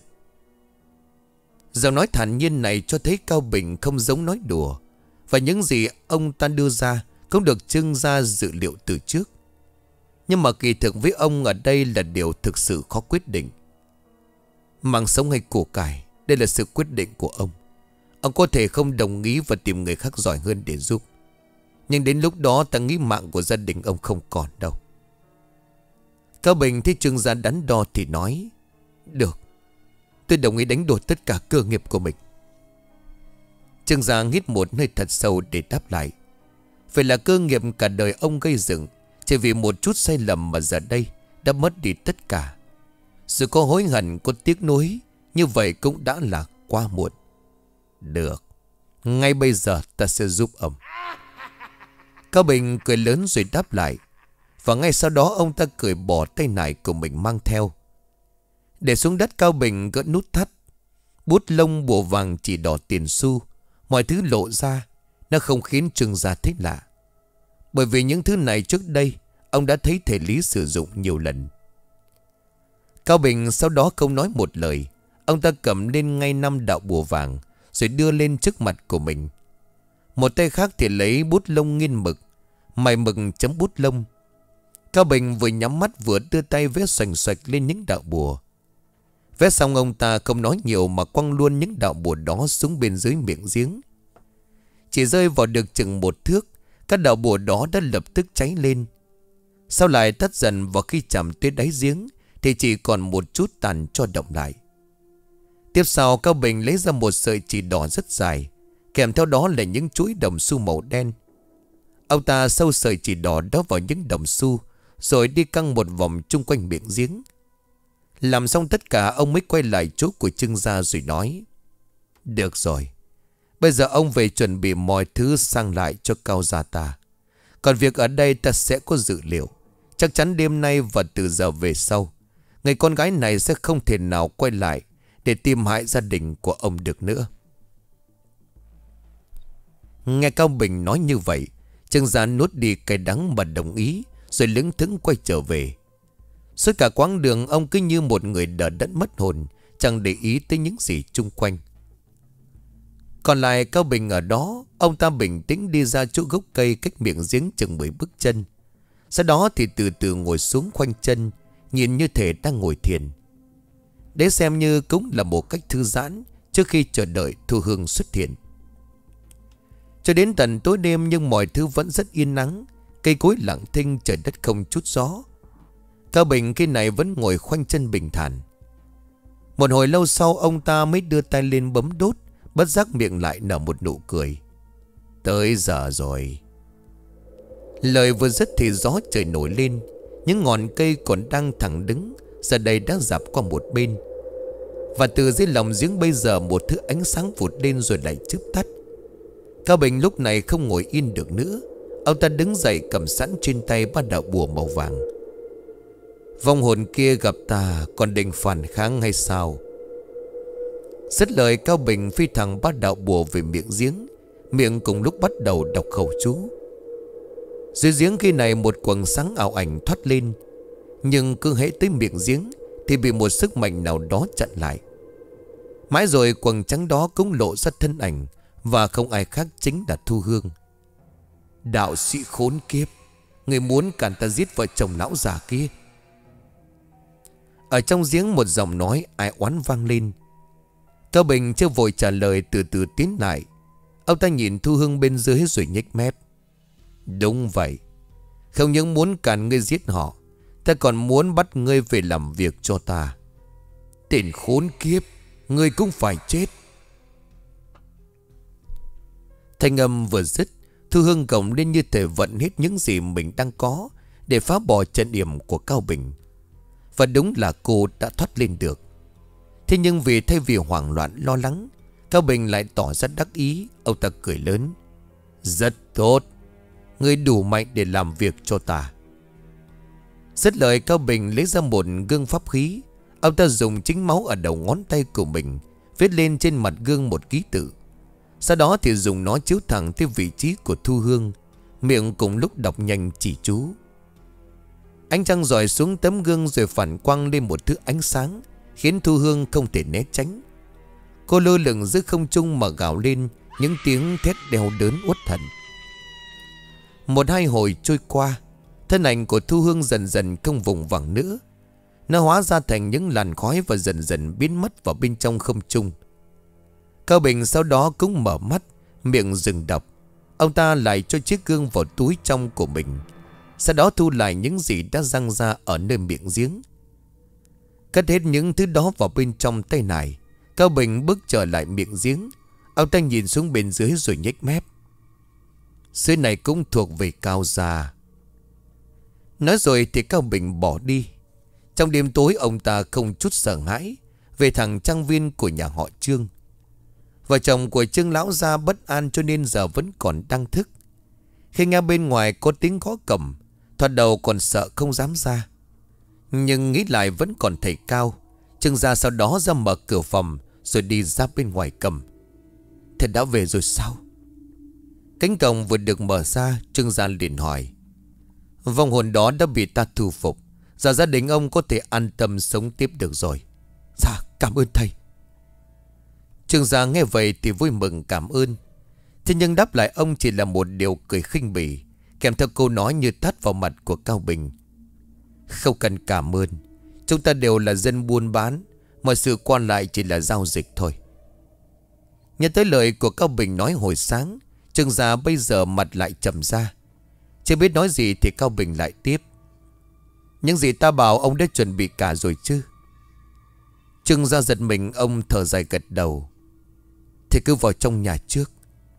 Speaker 1: Giọng nói thản nhiên này cho thấy Cao Bình không giống nói đùa. Và những gì ông ta đưa ra cũng được Trương gia dự liệu từ trước. Nhưng mà kỳ thực với ông ở đây là điều thực sự khó quyết định. Mạng sống hay của cải, đây là sự quyết định của ông. Ông có thể không đồng ý và tìm người khác giỏi hơn để giúp. Nhưng đến lúc đó ta nghĩ mạng của gia đình ông không còn đâu. Cao Bình thấy Trương gia đắn đo thì nói. Được, tôi đồng ý đánh đổi tất cả cơ nghiệp của mình. Trương gia hít một hơi thật sâu để đáp lại. Vậy là cơ nghiệp cả đời ông gây dựng, chỉ vì một chút sai lầm mà giờ đây đã mất đi tất cả. Dù có hối hận, có tiếc nuối, như vậy cũng đã là quá muộn. Được, ngay bây giờ ta sẽ giúp ông. Cao Bình cười lớn rồi đáp lại. Và ngay sau đó ông ta cởi bỏ tay nải của mình mang theo. Để xuống đất, Cao Bình gỡ nút thắt. Bút lông bùa vàng chỉ đỏ tiền xu. Mọi thứ lộ ra. Nó không khiến Trương gia thấy lạ. Bởi vì những thứ này trước đây ông đã thấy thầy Lý sử dụng nhiều lần. Cao Bình sau đó không nói một lời. Ông ta cầm lên ngay 5 đạo bùa vàng rồi đưa lên trước mặt của mình. Một tay khác thì lấy bút lông nghiên mực, mài mực chấm bút lông. Cao Bình vừa nhắm mắt vừa đưa tay vẽ xoành xoạch lên những đạo bùa. Vẽ xong ông ta không nói nhiều mà quăng luôn những đạo bùa đó xuống bên dưới miệng giếng. Chỉ rơi vào được chừng 1 thước, các đạo bùa đó đã lập tức cháy lên. Sau lại tắt dần, và khi chạm tới đáy giếng thì chỉ còn một chút tàn cho động lại. Tiếp sau Cao Bình lấy ra một sợi chỉ đỏ rất dài, kèm theo đó là những chuỗi đồng xu màu đen. Ông ta sâu sợi chỉ đỏ đó vào những đồng xu, rồi đi căng một vòng chung quanh miệng giếng. Làm xong tất cả, ông mới quay lại chỗ của Trương gia rồi nói: Được rồi, bây giờ ông về chuẩn bị mọi thứ sang lại cho Cao gia ta. Còn việc ở đây ta sẽ có dự liệu. Chắc chắn đêm nay và từ giờ về sau, người con gái này sẽ không thể nào quay lại để tìm hại gia đình của ông được nữa. Nghe Cao Bình nói như vậy, Trương gia nuốt đi cay đắng mà đồng ý, rồi lững thững quay trở về. Suốt cả quãng đường, ông cứ như một người đờ đẫn mất hồn, chẳng để ý tới những gì chung quanh. Còn lại Cao Bình ở đó, ông ta bình tĩnh đi ra chỗ gốc cây cách miệng giếng chừng 10 bước chân. Sau đó thì từ từ ngồi xuống khoanh chân, nhìn như thể đang ngồi thiền. Đấy xem như cũng là một cách thư giãn trước khi chờ đợi Thu Hương xuất hiện. Cho đến tận tối đêm nhưng mọi thứ vẫn rất yên nắng. Cây cối lặng thinh, trời đất không chút gió. Cao Bình khi này vẫn ngồi khoanh chân bình thản. Một hồi lâu sau, ông ta mới đưa tay lên bấm đốt, bất giác miệng lại nở một nụ cười. Tới giờ rồi. Lời vừa dứt thì gió trời nổi lên. Những ngọn cây còn đang thẳng đứng giờ đây đã dạp qua một bên. Và từ dưới lòng giếng bây giờ một thứ ánh sáng vụt lên rồi lại chớp tắt. Cao Bình lúc này không ngồi yên được nữa. Ông ta đứng dậy cầm sẵn trên tay ba đạo bùa màu vàng. Vong hồn kia gặp ta còn định phản kháng hay sao? Dứt lời, Cao Bình phi thẳng ba đạo bùa về miệng giếng. Miệng cùng lúc bắt đầu đọc khẩu chú. Dưới giếng khi này một quầng sáng ảo ảnh thoát lên. Nhưng cứ hễ tới miệng giếng thì bị một sức mạnh nào đó chặn lại. Mãi rồi quầng trắng đó cũng lộ ra thân ảnh, và không ai khác chính là Thu Hương. Đạo sĩ khốn kiếp, người muốn cản ta giết vợ chồng lão già kia. Ở trong giếng một giọng nói ai oán vang lên. Cao Bình chưa vội trả lời, từ từ tiến lại. Ông ta nhìn Thu Hương bên dưới rồi nhếch mép. Đúng vậy, không những muốn cản ngươi giết họ, ta còn muốn bắt ngươi về làm việc cho ta. Tên khốn kiếp, ngươi cũng phải chết. Thanh âm vừa dứt, Thu Hương gồng lên như thể vận hết những gì mình đang có để phá bỏ trận yểm của Cao Bình. Và đúng là cô đã thoát lên được. Thế nhưng vì thay vì hoảng loạn lo lắng, Cao Bình lại tỏ ra đắc ý. Ông ta cười lớn. Rất tốt, ngươi đủ mạnh để làm việc cho ta. Dứt lời, Cao Bình lấy ra một gương pháp khí. Ông ta dùng chính máu ở đầu ngón tay của mình viết lên trên mặt gương một ký tự. Sau đó thì dùng nó chiếu thẳng tới vị trí của Thu Hương, miệng cùng lúc đọc nhanh chỉ chú. Ánh trăng rọi xuống tấm gương rồi phản quang lên một thứ ánh sáng, khiến Thu Hương không thể né tránh. Cô lơ lửng giữa không trung mà gào lên những tiếng thét đau đớn uất hận. Một hai hồi trôi qua, thân ảnh của Thu Hương dần dần không vùng vằng nữa. Nó hóa ra thành những làn khói và dần dần biến mất vào bên trong không trung. Cao Bình sau đó cũng mở mắt, miệng dừng đọc. Ông ta lại cho chiếc gương vào túi trong của mình, sau đó thu lại những gì đã răng ra ở nơi miệng giếng. Cất hết những thứ đó vào bên trong tay này, Cao Bình bước trở lại miệng giếng. Ông ta nhìn xuống bên dưới rồi nhếch mép. Dưới này cũng thuộc về Cao gia. Nói rồi thì Cao Bình bỏ đi. Trong đêm tối, ông ta không chút sợ hãi về thằng trang viên của nhà họ Trương. Vợ chồng của Trương lão gia bất an cho nên giờ vẫn còn đang thức. Khi nghe bên ngoài có tiếng gõ cổng, thoạt đầu còn sợ không dám ra. Nhưng nghĩ lại vẫn còn thầy Cao. Trương gia sau đó ra mở cửa phòng rồi đi ra bên ngoài cầm. Thầy đã về rồi sao? Cánh cổng vừa được mở ra, Trương gia liền hỏi. Vong hồn đó đã bị ta thu phục, giờ gia đình ông có thể an tâm sống tiếp được rồi. Dạ, cảm ơn thầy. Trương gia nghe vậy thì vui mừng cảm ơn. Thế nhưng đáp lại ông chỉ là một điều cười khinh bỉ, kèm theo câu nói như tát vào mặt của Cao Bình. Không cần cảm ơn, chúng ta đều là dân buôn bán, mọi sự quan lại chỉ là giao dịch thôi. Nhớ tới lời của Cao Bình nói hồi sáng, Trương gia bây giờ mặt lại trầm ra. Chưa biết nói gì thì Cao Bình lại tiếp. Những gì ta bảo ông đã chuẩn bị cả rồi chứ? Trương gia giật mình, ông thở dài gật đầu. Thì cứ vào trong nhà trước,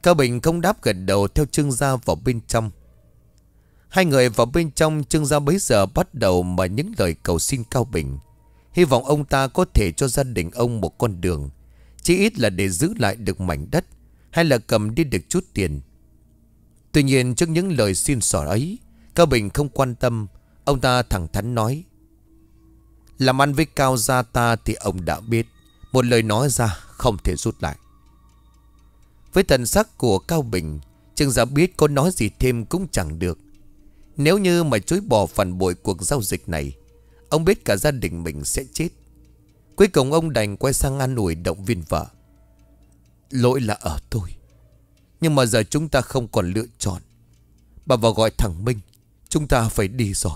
Speaker 1: Cao Bình không đáp, gật đầu theo Trương Gia vào bên trong. Hai người vào bên trong, Trương Gia bấy giờ bắt đầu mà những lời cầu xin Cao Bình. Hy vọng ông ta có thể cho gia đình ông một con đường, chỉ ít là để giữ lại được mảnh đất, hay là cầm đi được chút tiền. Tuy nhiên trước những lời xin xỏ ấy, Cao Bình không quan tâm. Ông ta thẳng thắn nói: làm ăn với Cao gia ta thì ông đã biết, một lời nói ra không thể rút lại. Với thần sắc của Cao Bình, Trương Gia biết có nói gì thêm cũng chẳng được. Nếu như mà chối bỏ phản bội cuộc giao dịch này, ông biết cả gia đình mình sẽ chết. Cuối cùng ông đành quay sang an ủi động viên vợ: lỗi là ở tôi, nhưng mà giờ chúng ta không còn lựa chọn. Bà vào gọi thằng Minh, chúng ta phải đi rồi.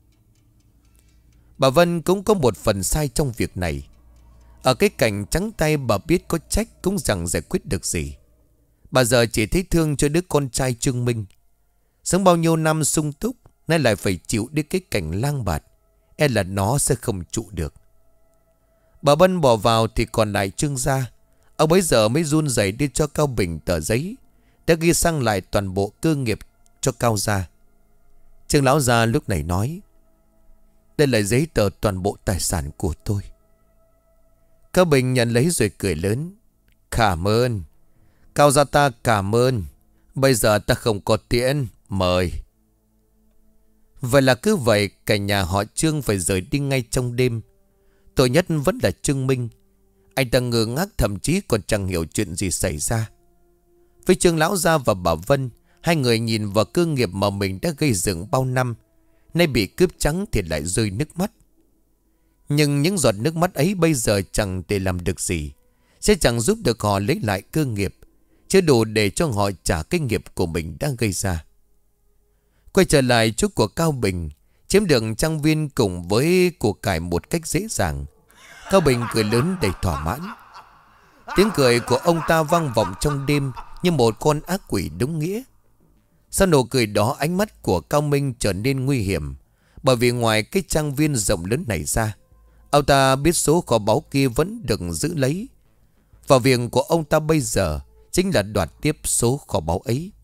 Speaker 1: Bà Vân cũng có một phần sai trong việc này. Ở cái cảnh trắng tay, bà biết có trách cũng chẳng giải quyết được gì. Bà giờ chỉ thấy thương cho đứa con trai Trương Minh. Sống bao nhiêu năm sung túc, nay lại phải chịu đến cái cảnh lang bạt, e là nó sẽ không trụ được. Bà Vân bỏ vào thì còn lại Trương Gia. Ông bấy giờ mới run rẩy đi cho Cao Bình tờ giấy đã ghi sang lại toàn bộ cơ nghiệp cho Cao gia. Trương lão gia lúc này nói: đây là giấy tờ toàn bộ tài sản của tôi. Cao Bình nhận lấy rồi cười lớn: cảm ơn Cao gia, ta cảm ơn. Bây giờ ta không có tiễn, mời. Vậy là cứ vậy, cả nhà họ Trương phải rời đi ngay trong đêm. Tội nhất vẫn là Trương Minh. Anh ta ngơ ngác, thậm chí còn chẳng hiểu chuyện gì xảy ra. Với Trương lão gia và bà Vân, hai người nhìn vào cơ nghiệp mà mình đã gây dựng bao năm, nay bị cướp trắng thì lại rơi nước mắt. Nhưng những giọt nước mắt ấy bây giờ chẳng thể làm được gì, sẽ chẳng giúp được họ lấy lại cơ nghiệp, chưa đủ để cho họ trả cái nghiệp của mình đã gây ra. Quay trở lại chỗ của Cao Bình, chiếm được trang viên cùng với của cải một cách dễ dàng. Cao Bình cười lớn đầy thỏa mãn. Tiếng cười của ông ta vang vọng trong đêm như một con ác quỷ đúng nghĩa. Sau nụ cười đó, ánh mắt của Cao Minh trở nên nguy hiểm. Bởi vì ngoài cái trang viên rộng lớn này ra, ông ta biết số kho báu kia vẫn được giữ lấy. Và việc của ông ta bây giờ chính là đoạt tiếp số kho báu ấy.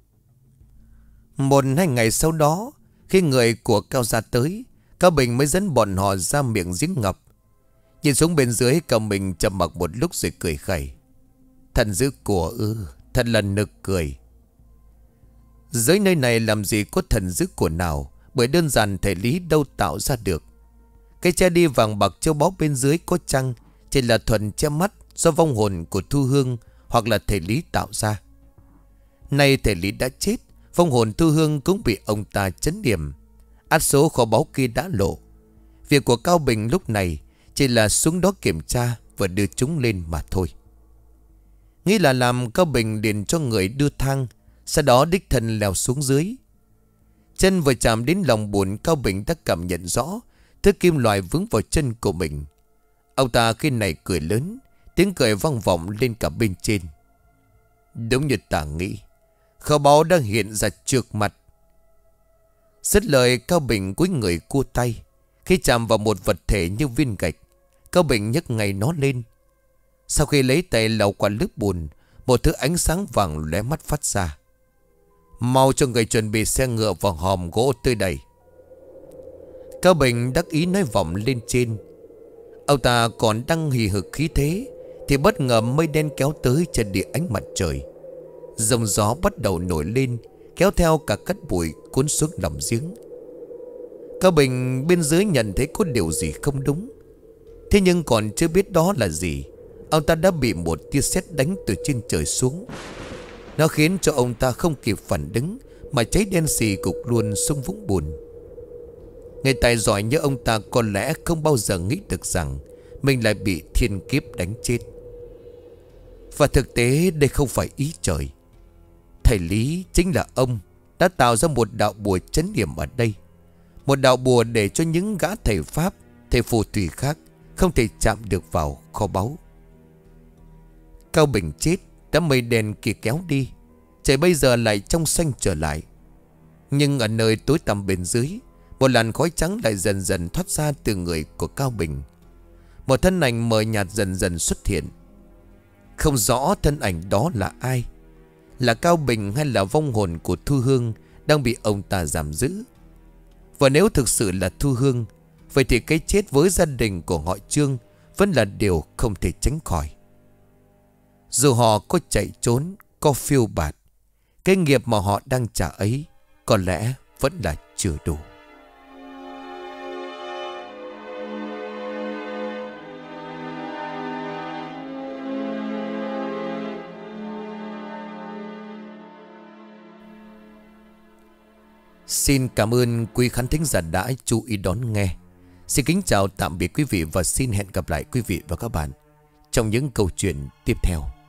Speaker 1: 1-2 ngày sau đó, khi người của Cao gia tới, Cao Bình mới dẫn bọn họ ra miệng giếng ngập. Nhìn xuống bên dưới, Cao Bình trầm mặc một lúc rồi cười khẩy: thần giữ của thật là nực cười. Dưới nơi này làm gì có thần giữ của nào, bởi đơn giản thể lý đâu tạo ra được. Cái che đi vàng bạc châu báu bên dưới có chăng chỉ là thuần che mắt do vong hồn của Thu Hương hoặc là thể lý tạo ra. Nay thể lý đã chết, vong hồn Thu Hương cũng bị ông ta trấn điểm. Át số kho báu kia đã lộ. Việc của Cao Bình lúc này chỉ là xuống đó kiểm tra và đưa chúng lên mà thôi. Nghĩ là làm, Cao Bình liền cho người đưa thang, sau đó đích thân leo xuống dưới. Chân vừa chạm đến lòng bùn, Cao Bình đã cảm nhận rõ thứ kim loại vướng vào chân của mình. Ông ta khi này cười lớn, tiếng cười vang vọng lên cả bên trên. Đúng như ta nghĩ, kho báu đang hiện ra trước mặt. Dứt lời, Cao Bình cúi người cua tay. Khi chạm vào một vật thể như viên gạch, Cao Bình nhấc ngay nó lên. Sau khi lấy tay lau qua lớp bùn, một thứ ánh sáng vàng lóe mắt phát ra. Mau cho người chuẩn bị xe ngựa và hòm gỗ tới đây. Cao Bình đắc ý nói vọng lên trên. Ông ta còn đang hì hực khí thế thì bất ngờ mây đen kéo tới trên địa ánh mặt trời. Dòng gió bắt đầu nổi lên, kéo theo cả cát bụi cuốn xuống lòng giếng. Cao Bình bên dưới nhận thấy có điều gì không đúng. Thế nhưng còn chưa biết đó là gì, ông ta đã bị một tia sét đánh từ trên trời xuống. Nó khiến cho ông ta không kịp phản ứng mà cháy đen xì cục luôn xuống vũng bùn. Người tài giỏi như ông ta có lẽ không bao giờ nghĩ được rằng mình lại bị thiên kiếp đánh chết. Và thực tế đây không phải ý trời. Thầy Lý chính là ông đã tạo ra một đạo bùa trấn điểm ở đây. Một đạo bùa để cho những gã thầy pháp, thầy phù thủy khác không thể chạm được vào kho báu. Cao Bình chết, đám mây đen kia kéo đi, trời bây giờ lại trong xanh trở lại. Nhưng ở nơi tối tăm bên dưới, một làn khói trắng lại dần dần thoát ra từ người của Cao Bình. Một thân ảnh mờ nhạt dần dần xuất hiện. Không rõ thân ảnh đó là ai. là Cao Bình hay là vong hồn của Thu Hương đang bị ông ta giam giữ. Và nếu thực sự là Thu Hương, vậy thì cái chết với gia đình của họ Trương vẫn là điều không thể tránh khỏi. Dù họ có chạy trốn, có phiêu bạt, cái nghiệp mà họ đang trả ấy có lẽ vẫn là chưa đủ. Xin cảm ơn quý khán thính giả đã chú ý đón nghe. Xin kính chào tạm biệt quý vị và xin hẹn gặp lại quý vị và các bạn trong những câu chuyện tiếp theo.